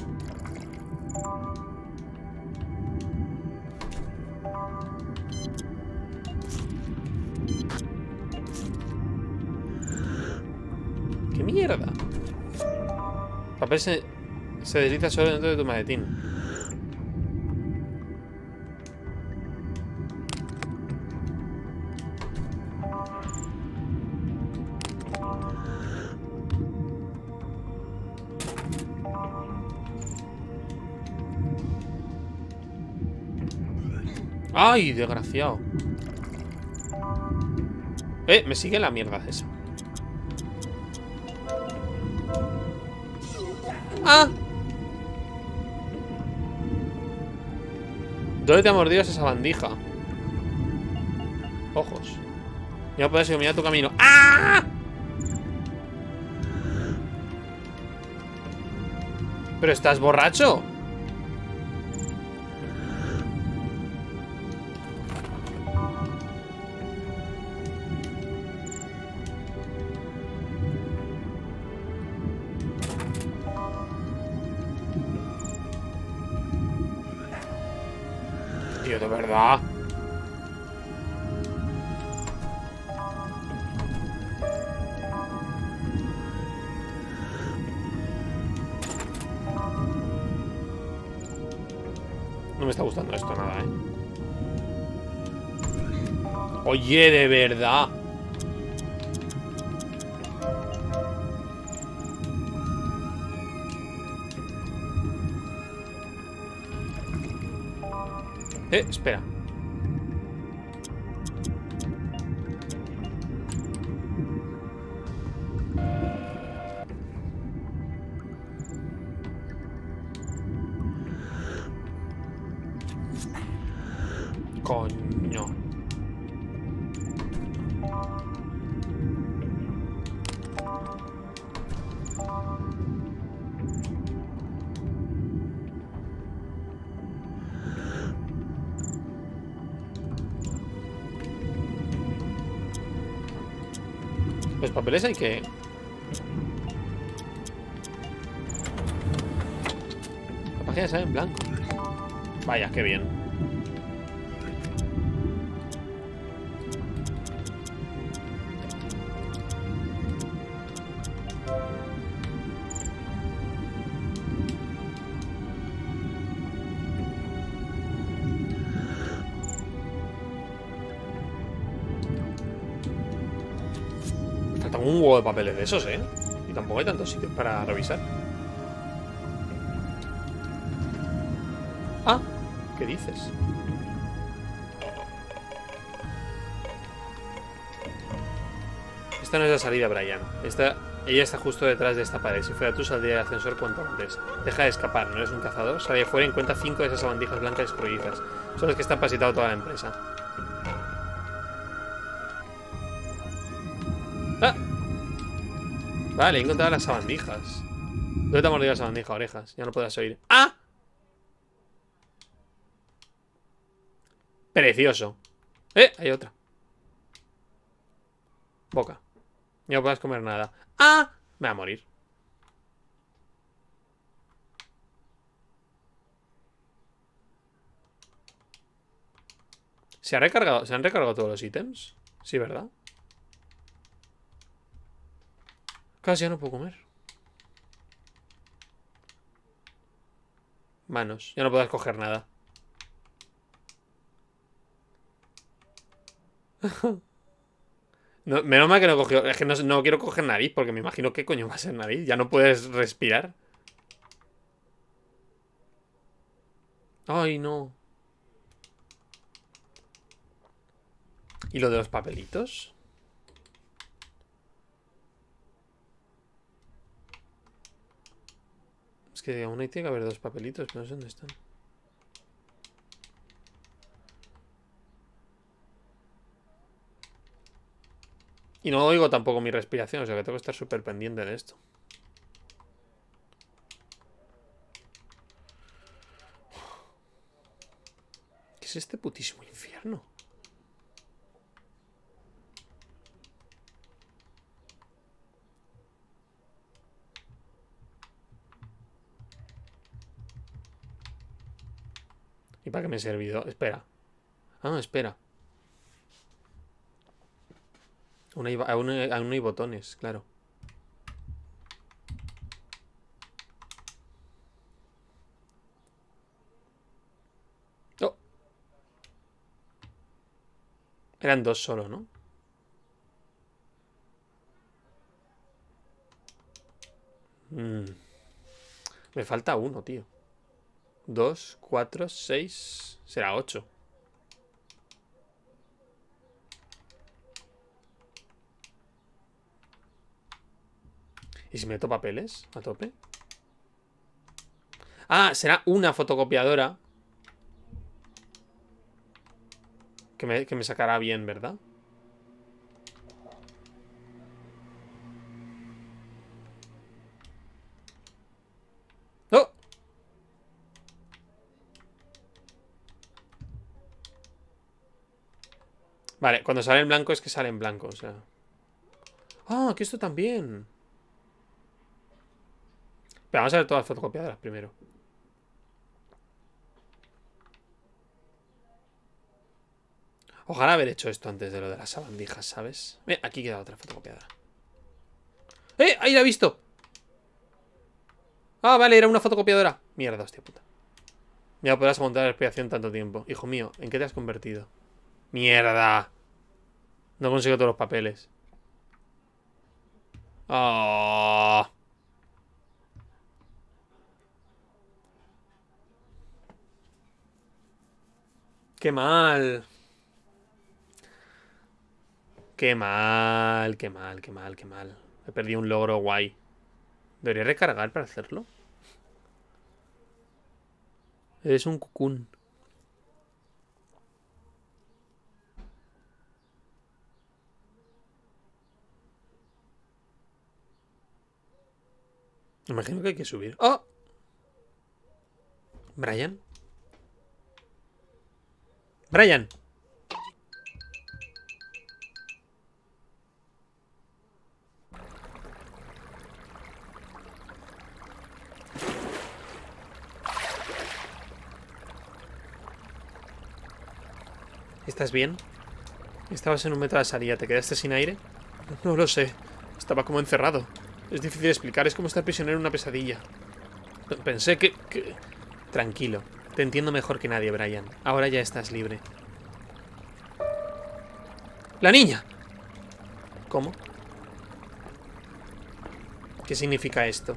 ¿Qué mierda? El papel se, se desliza solo dentro de tu maletín. ¡Ay, desgraciado! Eh, me sigue la mierda esa. ¡Ah! ¿Dónde te ha mordido esa sabandija? Ojos. Ya puedes iluminar tu camino. ¡Ah! ¿Pero estás borracho? Tío, de verdad. No me está gustando esto nada, ¿eh? Oye, de verdad. Eh, espera. Coño. Los papeles hay que... La página sale en blanco. Vaya, qué bien. Faltan un huevo de papeles de esos, ¿eh? Y tampoco hay tantos sitios para revisar. Ah, ¿qué dices? Esta no es la salida, Brian. Esta, ella está justo detrás de esta pared. Si fuera tú, saldría del ascensor cuanto antes. Deja de escapar, no eres un cazador. Sale de fuera y encuentra cinco de esas sabandijas blancas escurridizas. Son las que están parasitando toda la empresa. ¡Ah! Vale, he encontrado las sabandijas. ¿Dónde te ha mordido la sabandija? Orejas. Ya no podrás oír. ¡Ah! Precioso. ¡Eh! Hay otra. Boca. Ya no puedes comer nada. ¡Ah! Me va a morir. ¿Se ha recargado? ¿Se han recargado todos los ítems? Sí, ¿verdad? Casi ya no puedo comer. Manos. Ya no puedo escoger nada. No, menos mal que no he cogido. Es que no, no quiero coger nariz, porque me imagino qué coño va a ser nariz. Ya no puedes respirar. Ay, no. ¿Y lo de los papelitos? Es que aún hay tiene que haber dos papelitos, pero no sé dónde están. Y no oigo tampoco mi respiración, o sea que tengo que estar súper pendiente de esto. ¿Qué es este putísimo infierno? ¿Y para qué me he servido? Espera. Ah, espera. Aún hay, aún hay, aún hay botones, claro. Oh. Eran dos solo, ¿no? Mm. Me falta uno, tío. Dos, cuatro, seis... Será ocho. ¿Y si meto papeles a tope? Ah, será una fotocopiadora. Que me, que me sacará bien, ¿verdad? ¡Oh! Vale, cuando sale en blanco es que sale en blanco, o sea. ¡Ah! Que esto también. Pero vamos a ver todas las fotocopiadoras primero. Ojalá haber hecho esto antes de lo de las sabandijas, ¿sabes? Eh, aquí queda otra fotocopiadora. ¡Eh! ¡Ahí la he visto! Ah, vale, era una fotocopiadora. Mierda, hostia puta. Ya podrás aguantar la respiración tanto tiempo. Hijo mío, ¿en qué te has convertido? ¡Mierda! No consigo todos los papeles. ¡Oh! ¡Qué mal! ¡Qué mal! ¡Qué mal! ¡Qué mal! ¡Qué mal! He perdido un logro guay. ¿Debería recargar para hacerlo? Es un cucún. Imagino que hay que subir. ¡Oh! ¿Brian? ¡Brian! ¿Estás bien? Estabas en un metro de salida. ¿Te quedaste sin aire? No lo sé. Estaba como encerrado. Es difícil de explicar. Es como estar prisionero en una pesadilla. Pensé que, que... Tranquilo. Te entiendo mejor que nadie, Brian. Ahora ya estás libre. ¡La niña! ¿Cómo? ¿Qué significa esto?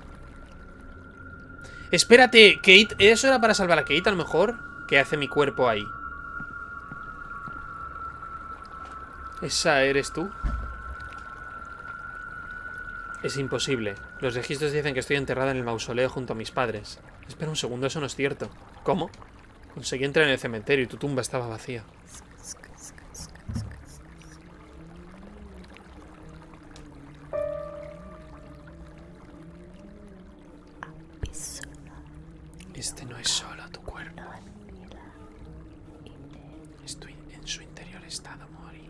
Espérate, Kate. ¿Eso era para salvar a Kate, a lo mejor? ¿Qué hace mi cuerpo ahí? ¿Esa eres tú? Es imposible. Los registros dicen que estoy enterrada en el mausoleo junto a mis padres. Espera un segundo, eso no es cierto. ¿Cómo? Conseguí entrar en el cementerio y tu tumba estaba vacía. Este no es solo tu cuerpo. Estoy en su interior estado, Mori.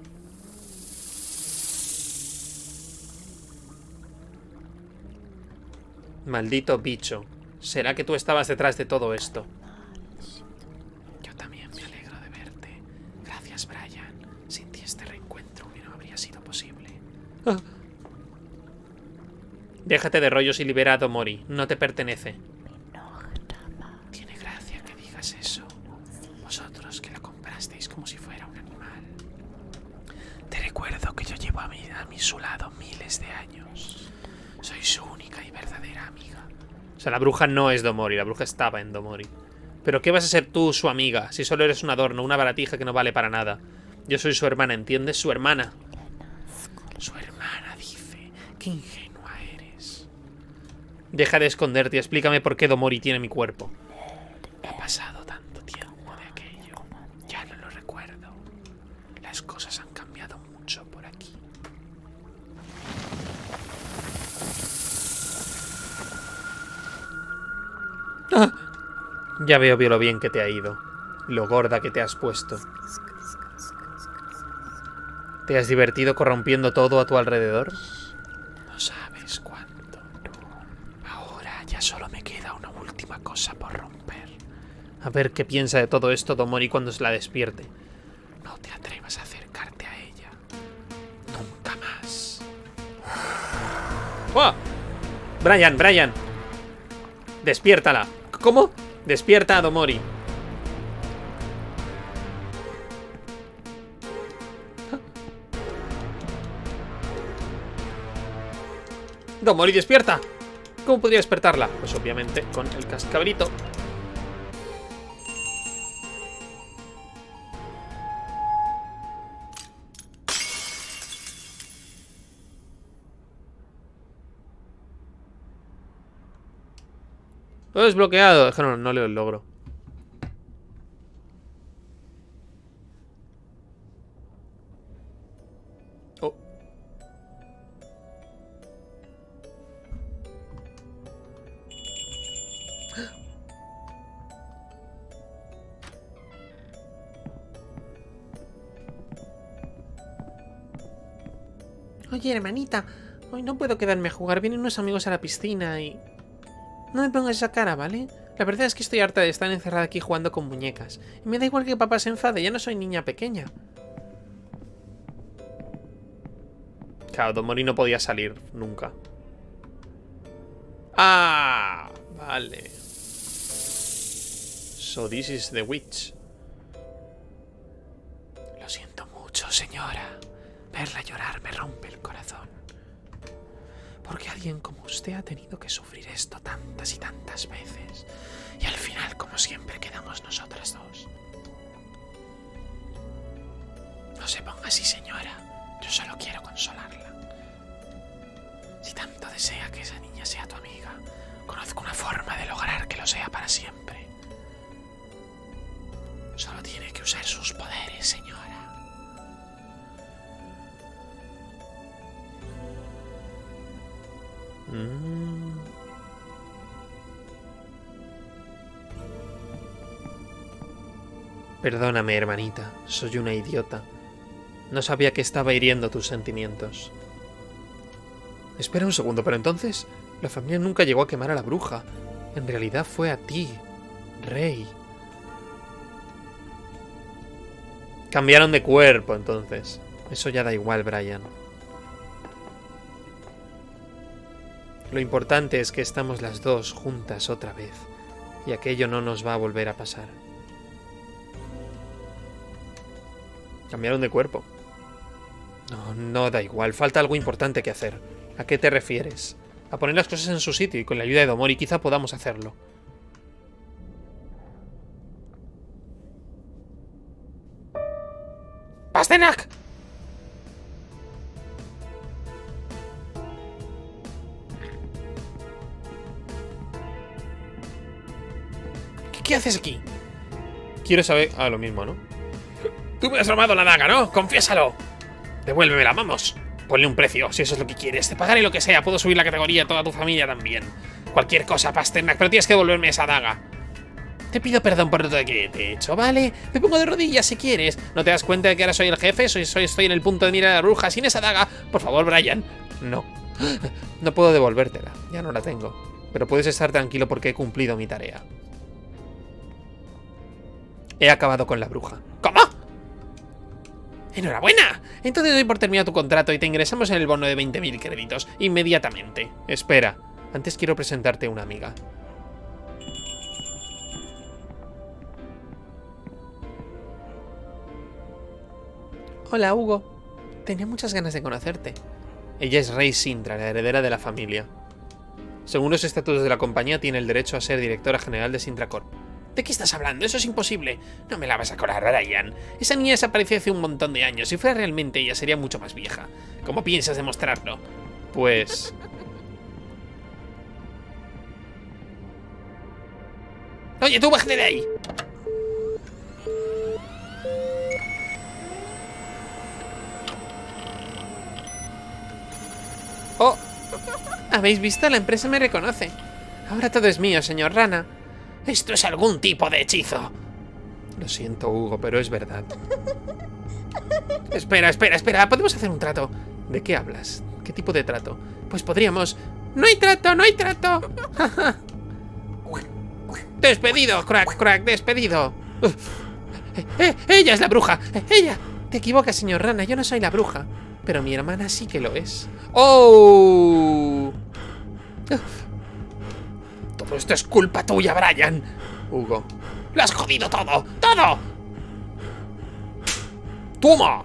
Maldito bicho. ¿Será que tú estabas detrás de todo esto? Yo también me alegro de verte. Gracias, Brian. Sin ti este reencuentro no habría sido posible. Ah. Déjate de rollos y libera a Domori. No te pertenece. Tiene gracia que digas eso. Vosotros que la comprasteis como si fuera un animal. Te recuerdo que yo llevo a mi, a mi su lado miles de años. Soy su única y verdadera amiga. O sea, la bruja no es Domori, la bruja estaba en Domori. ¿Pero qué vas a ser tú, su amiga? Si solo eres un adorno, una baratija que no vale para nada. Yo soy su hermana, ¿entiendes? Su hermana. Su hermana, dice. Qué ingenua eres. Deja de esconderte y explícame por qué Domori tiene mi cuerpo. Ha pasado tanto tiempo de aquello. Ya no lo recuerdo. Las cosas han cambiado mucho por aquí. ¡Ah! Ya veo, veo lo bien que te ha ido. Lo gorda que te has puesto. ¿Te has divertido corrompiendo todo a tu alrededor? No sabes cuánto. Ahora ya solo me queda una última cosa por romper. A ver qué piensa de todo esto Domori cuando se la despierte. No te atrevas a acercarte a ella. Nunca más. ¡Oh! Brian, Brian. Despiértala. ¿Cómo? Despierta a Domori. Domori, despierta. ¿Cómo podría despertarla? Pues obviamente con el cascabrito. Lo he desbloqueado. Es que no, no leo el logro. Oye, hermanita, hoy no puedo quedarme a jugar. Vienen unos amigos a la piscina y... No me pongas esa cara, ¿vale? La verdad es que estoy harta de estar encerrada aquí jugando con muñecas. Y me da igual que papá se enfade, ya no soy niña pequeña. Claro, Domori no podía salir nunca. Ah, vale. So this is the witch. Lo siento mucho, señora. Verla llorar me rompe el corazón. Porque alguien como usted ha tenido que sufrir esto tantas y tantas veces. Y al final, como siempre, quedamos nosotras dos. No se ponga así, señora. Yo solo quiero consolarla. Si tanto desea que esa niña sea tu amiga, conozco una forma de lograr que lo sea para siempre. Solo tiene que usar sus poderes, señora. Mm. Perdóname, hermanita. Soy una idiota. No sabía que estaba hiriendo tus sentimientos. Espera un segundo, pero entonces la familia nunca llegó a quemar a la bruja. En realidad fue a ti, Rey. Cambiaron de cuerpo, entonces. Eso ya da igual, Brian. Lo importante es que estamos las dos juntas otra vez. Y aquello no nos va a volver a pasar. Cambiaron de cuerpo. No, no da igual. Falta algo importante que hacer. ¿A qué te refieres? A poner las cosas en su sitio y con la ayuda de Domori quizá podamos hacerlo. ¡Pasternak! ¿Qué, ¿Qué haces aquí? Quiero saber... Ah, lo mismo, ¿no? Tú me has robado la daga, ¿no? ¡Confiésalo! Devuélvemela, vamos. Ponle un precio, si eso es lo que quieres. Te pagaré lo que sea, puedo subir la categoría a toda tu familia también. Cualquier cosa, Pasternak, pero tienes que devolverme esa daga. Te pido perdón por lo que te he hecho, ¿vale? Me pongo de rodillas si quieres. ¿No te das cuenta de que ahora soy el jefe? Soy, soy, estoy en el punto de mirar a la bruja sin esa daga. Por favor, Brian. No. No puedo devolvértela. Ya no la tengo. Pero puedes estar tranquilo porque he cumplido mi tarea. He acabado con la bruja. ¿Cómo? ¡Enhorabuena! Entonces doy por terminado tu contrato y te ingresamos en el bono de veinte mil créditos inmediatamente. Espera, antes quiero presentarte a una amiga. Hola, Hugo. Tenía muchas ganas de conocerte. Ella es Rey Sintra, la heredera de la familia. Según los estatutos de la compañía, tiene el derecho a ser directora general de Sintra Corp. ¿De qué estás hablando? Eso es imposible. No me la vas a colar, Brian. Esa niña desapareció hace un montón de años. Si fuera realmente ella, sería mucho más vieja. ¿Cómo piensas demostrarlo? Pues... Oye, tú bájate de ahí. Oh, ¿habéis visto? La empresa me reconoce. Ahora todo es mío, señor Rana. Esto es algún tipo de hechizo. Lo siento, Hugo, pero es verdad. Espera, espera, espera. ¿Podemos hacer un trato? ¿De qué hablas? ¿Qué tipo de trato? Pues podríamos... ¡No hay trato! ¡No hay trato! ¡Despedido, crack, crack! ¡Despedido! Eh, eh, ¡Ella es la bruja! Eh, ¡Ella! Te equivocas, señor Rana. Yo no soy la bruja. Pero mi hermana sí que lo es. ¡Oh! Todo esto es culpa tuya, Brian. Hugo. ¡Lo has jodido todo! ¡Todo! ¡Toma!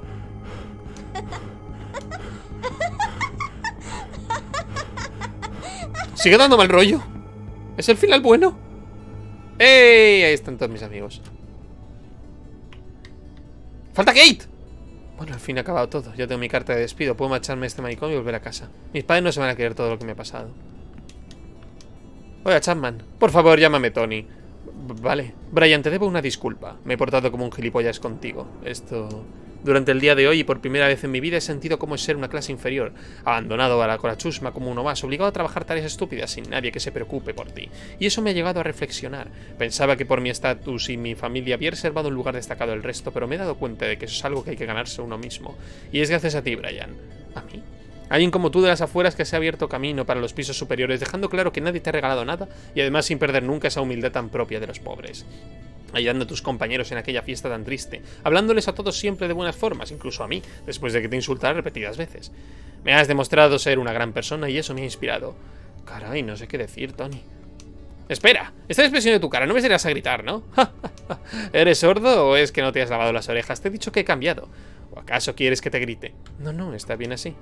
Sigue dando mal rollo. ¿Es el final bueno? ¡Ey! Ahí están todos mis amigos. ¡Falta Kate! Bueno, al fin ha acabado todo. Ya tengo mi carta de despido. Puedo marcharme a este manicomio y volver a casa. Mis padres no se van a creer todo lo que me ha pasado. Oye, Chapman, por favor, llámame Tony. Vale. Brian, te debo una disculpa. Me he portado como un gilipollas contigo. Esto... Durante el día de hoy y por primera vez en mi vida he sentido cómo es ser una clase inferior. Abandonado a la corachusma como uno más, obligado a trabajar tareas estúpidas sin nadie que se preocupe por ti. Y eso me ha llevado a reflexionar. Pensaba que por mi estatus y mi familia había reservado un lugar destacado al resto, pero me he dado cuenta de que eso es algo que hay que ganarse uno mismo. Y es gracias a ti, Brian. ¿A mí? Alguien como tú de las afueras que se ha abierto camino para los pisos superiores, dejando claro que nadie te ha regalado nada y además sin perder nunca esa humildad tan propia de los pobres. Ayudando a tus compañeros en aquella fiesta tan triste, hablándoles a todos siempre de buenas formas, incluso a mí, después de que te insultara repetidas veces. Me has demostrado ser una gran persona y eso me ha inspirado. Caray, no sé qué decir, Tony. Espera, esta expresión de tu cara, no me serás a gritar, ¿no? ¿Eres sordo o es que no te has lavado las orejas? Te he dicho que he cambiado. ¿O acaso quieres que te grite? No, no, está bien así.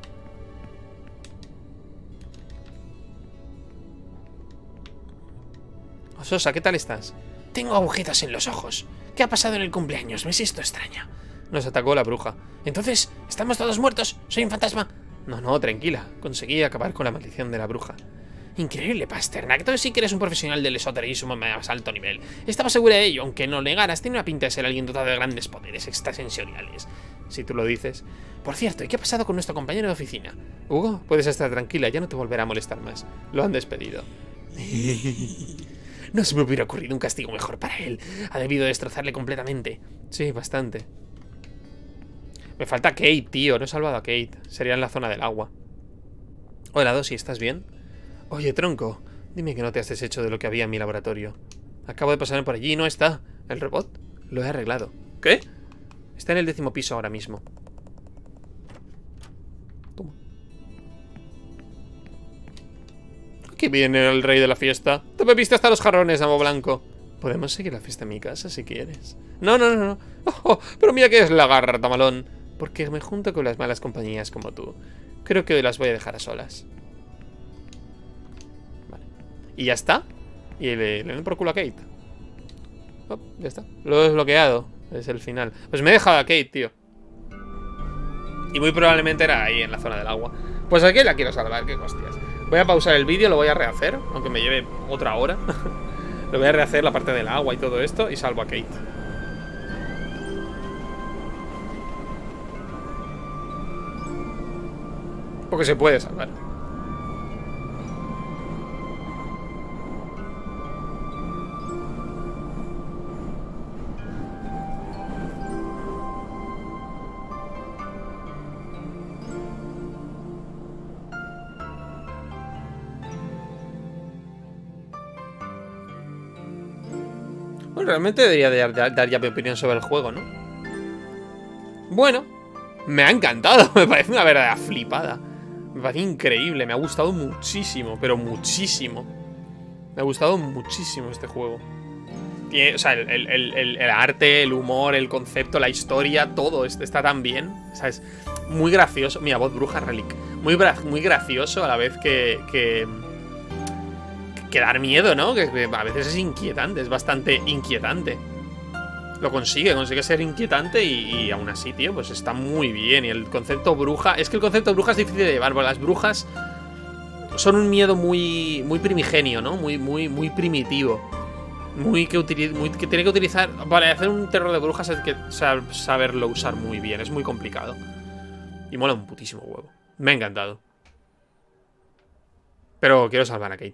Sosa, ¿qué tal estás? Tengo agujetas en los ojos. ¿Qué ha pasado en el cumpleaños? Me siento extraña. Nos atacó la bruja. Entonces, ¿estamos todos muertos? ¿Soy un fantasma? No, no, tranquila. Conseguí acabar con la maldición de la bruja. Increíble, Pasternak. Entonces sí que eres un profesional del esoterismo más alto nivel. Estaba segura de ello, aunque no negaras. Tiene una pinta de ser alguien dotado de grandes poderes extrasensoriales. Si tú lo dices. Por cierto, ¿y qué ha pasado con nuestro compañero de oficina? Hugo, puedes estar tranquila, ya no te volverá a molestar más. Lo han despedido. No se me hubiera ocurrido un castigo mejor para él. Ha debido destrozarle completamente. Sí, bastante. Me falta Kate, tío. No he salvado a Kate. Sería en la zona del agua. Hola, Dosi, ¿estás bien? Oye, tronco, dime que no te has deshecho de lo que había en mi laboratorio. Acabo de pasar por allí y no está. ¿El robot? Lo he arreglado. ¿Qué? Está en el décimo piso ahora mismo. Toma. Aquí viene el rey de la fiesta. Te bebiste hasta los jarrones, amo blanco. Podemos seguir la fiesta en mi casa si quieres. No, no, no, no. Oh, oh, pero mira que es la garra, malón. Porque me junto con las malas compañías como tú. Creo que hoy las voy a dejar a solas. Vale. Y ya está. Y le, le den por culo a Kate. Oh, ya está. Lo he desbloqueado. Es el final. Pues me he dejado a Kate, tío. Y muy probablemente era ahí, en la zona del agua. Pues aquí la quiero salvar, qué hostias. Voy a pausar el vídeo, lo voy a rehacer. Aunque me lleve otra hora. Lo voy a rehacer, la parte del agua y todo esto. Y salvo a Kate. Porque se puede salvar. Bueno, realmente debería de dar, dar ya mi opinión sobre el juego, ¿no? Bueno, me ha encantado. Me parece una verdadera flipada. Me parece increíble, me ha gustado muchísimo, pero muchísimo. Me ha gustado muchísimo este juego. Tiene, o sea, el, el, el, el arte, el humor, el concepto, la historia, todo está tan bien. O sea, es muy gracioso. Mira, voz bruja, relic. Muy, muy gracioso a la vez que, que, que dar miedo, ¿no? Que, que a veces es inquietante, es bastante inquietante. Lo consigue, consigue ser inquietante y, y aún así, tío, pues está muy bien. Y el concepto bruja... Es que el concepto bruja es difícil de llevar, porque las brujas son un miedo muy muy primigenio, ¿no? Muy, muy, muy primitivo. Muy que, muy que tiene que utilizar... Para hacer un terror de brujas hay que saberlo usar muy bien. Es muy complicado. Y mola un putísimo huevo. Me ha encantado. Pero quiero salvar a Kate.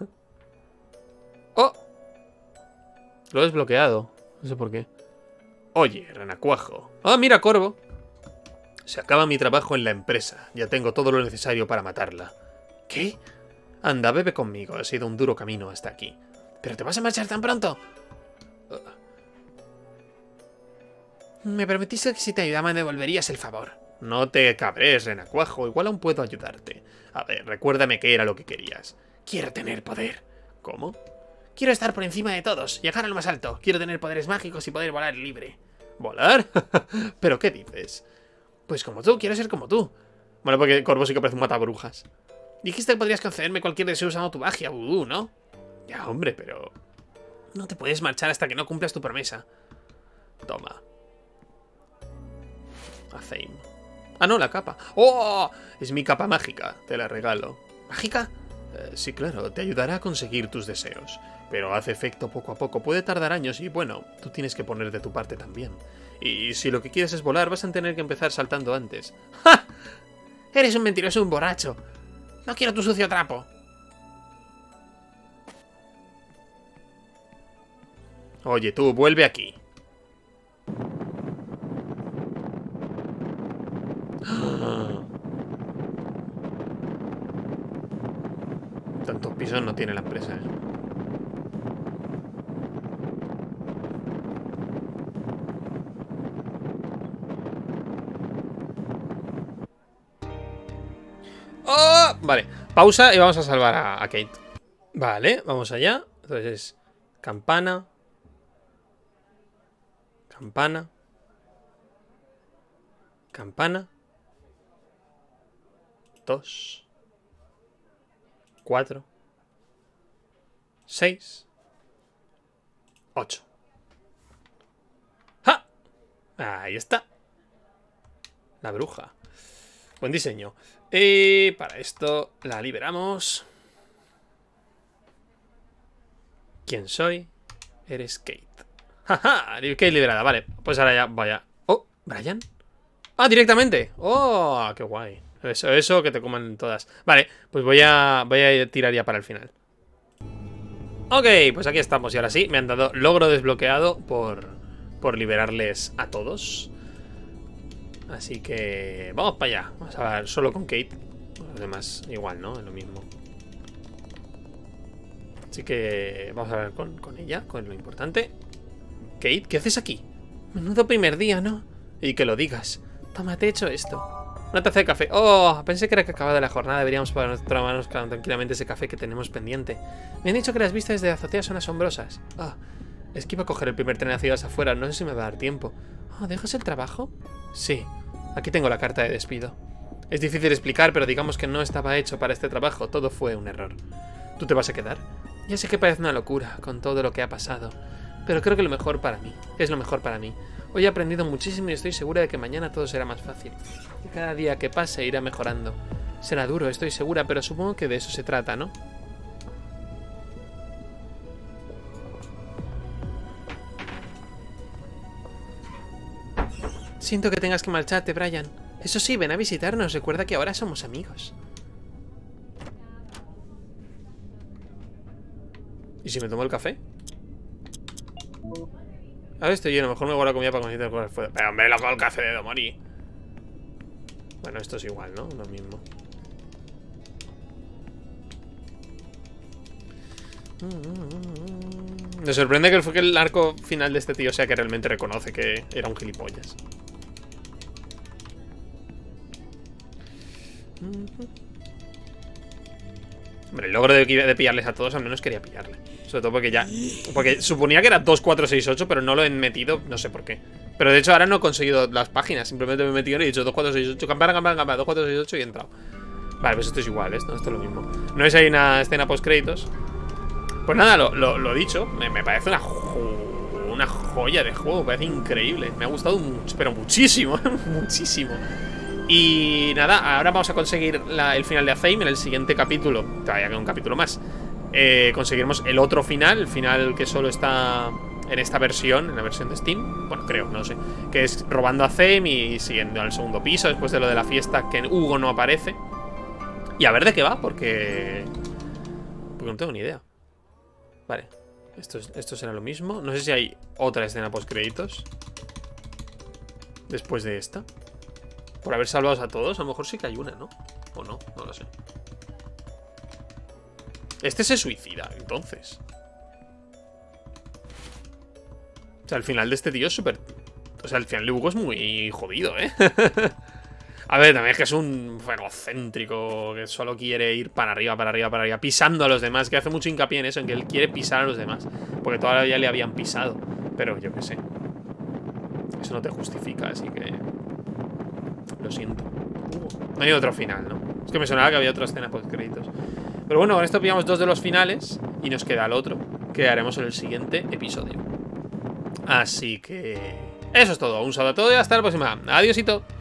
¡Oh! Lo he desbloqueado. No sé por qué. Oye, renacuajo. Ah, mira, Corvo. Se acaba mi trabajo en la empresa. Ya tengo todo lo necesario para matarla. ¿Qué? Anda, bebe conmigo. Ha sido un duro camino hasta aquí. ¿Pero te vas a marchar tan pronto? Uh. Me prometiste que si te ayudaba me devolverías el favor. No te cabres, renacuajo. Igual aún puedo ayudarte. A ver, recuérdame qué era lo que querías. Quiero tener poder. ¿Cómo? Quiero estar por encima de todos, llegar al más alto. Quiero tener poderes mágicos y poder volar libre. ¿Volar? ¿Pero qué dices? Pues como tú, quiero ser como tú. Bueno, porque Corvo sí que parece un matabrujas. Dijiste que podrías concederme cualquier deseo usando tu magia, vudú, ¿no? Ya, hombre, pero... No te puedes marchar hasta que no cumplas tu promesa. Toma. Azeim. Ah, no, la capa. ¡Oh! Es mi capa mágica. Te la regalo. ¿Mágica? Eh, sí, claro. Te ayudará a conseguir tus deseos. Pero hace efecto poco a poco. Puede tardar años y, bueno, tú tienes que poner de tu parte también. Y si lo que quieres es volar, vas a tener que empezar saltando antes. ¡Ja! Eres un mentiroso y un borracho. No quiero tu sucio trapo. Oye, tú, vuelve aquí. Tantos pisos no tiene la empresa, ¿eh? ¡Oh! Vale, pausa y vamos a salvar a, a Kate. Vale, vamos allá. Entonces es campana. Campana. Campana. Dos. Cuatro. Seis. Ocho. ¡Ja! Ahí está. La bruja. Buen diseño. Y para esto la liberamos. ¿Quién soy? Eres Kate. ¡Jaja! Kate liberada, vale. Pues ahora ya, vaya. Oh, ¿Brian? Ah, directamente. Oh, qué guay. Eso, eso, que te coman todas. Vale, pues voy a, voy a tirar ya para el final. Ok, pues aquí estamos. Y ahora sí, me han dado logro desbloqueado por, por liberarles a todos. Así que vamos para allá. Vamos a ver solo con Kate. Los demás igual, ¿no? Es lo mismo. Así que vamos a ver con, con ella, con lo importante. Kate, ¿qué haces aquí? Menudo primer día, ¿no? Y que lo digas. Toma, te he hecho esto. Una taza de café. Oh, pensé que era que acababa la jornada. Deberíamos poder tomarnos tranquilamente ese café que tenemos pendiente. Me han dicho que las vistas desde la azotea son asombrosas. Ah, es que iba a coger el primer tren hacia afuera. No sé si me va a dar tiempo. Oh, ¿dejas el trabajo? Sí. Aquí tengo la carta de despido. Es difícil explicar, pero digamos que no estaba hecho para este trabajo. Todo fue un error. ¿Tú te vas a quedar? Ya sé que parece una locura con todo lo que ha pasado, pero creo que lo mejor para mí es lo mejor para mí. Hoy he aprendido muchísimo y estoy segura de que mañana todo será más fácil. Y cada día que pase irá mejorando. Será duro, estoy segura, pero supongo que de eso se trata, ¿no? Siento que tengas que marcharte, Brian. Eso sí, ven a visitarnos. Recuerda que ahora somos amigos. ¿Y si me tomo el café? A ver, estoy lleno. Mejor me guardo comida para cuando necesite el fuego. Pero hombre, loco, el café de Domori. Bueno, esto es igual, ¿no? Lo mismo. Me sorprende que el, el arco final de este tío sea que realmente reconoce que era un gilipollas. Hombre, el logro de, de pillarles a todos al menos quería pillarle. Sobre todo porque ya... Porque suponía que era dos, cuatro, seis, ocho, pero no lo he metido, no sé por qué. Pero de hecho ahora no he conseguido las páginas. Simplemente me he metido y he dicho dos, cuatro, seis, ocho, campana, campana, campana, dos, cuatro, seis, ocho y he entrado. Vale, pues esto es igual, ¿eh? Esto es lo mismo. No es ahí una escena post créditos. Pues nada, lo, lo, lo dicho, me, me parece una, jo una joya de juego, me parece increíble. Me ha gustado mucho, pero muchísimo, muchísimo. Y nada, ahora vamos a conseguir la, el final de Azheim en el siguiente capítulo. Todavía queda un capítulo más. Eh, conseguiremos el otro final, el final que solo está en esta versión, en la versión de Steam. Bueno, creo, no sé. Que es robando a Azheim y siguiendo al segundo piso después de lo de la fiesta, que Hugo no aparece. Y a ver de qué va, porque... Porque no tengo ni idea. Vale, esto, esto será lo mismo. No sé si hay otra escena post créditos después de esta. Por haber salvado a todos, a lo mejor sí que hay una, ¿no? O no, no lo sé. Este se suicida, entonces. O sea, el final de este tío es súper... O sea, el final de Hugo es muy jodido, ¿eh? A ver, también es que es un egocéntrico que solo quiere ir para arriba, para arriba, para arriba, pisando a los demás, que hace mucho hincapié en eso, en que él quiere pisar a los demás, porque todavía le habían pisado. Pero yo qué sé, eso no te justifica, así que... Lo siento. No hay otro final, ¿no? Es que me sonaba que había otra escena post créditos. Pero bueno, con esto pillamos dos de los finales y nos queda el otro, que haremos en el siguiente episodio. Así que... Eso es todo. Un saludo a todos y hasta la próxima. Adiósito.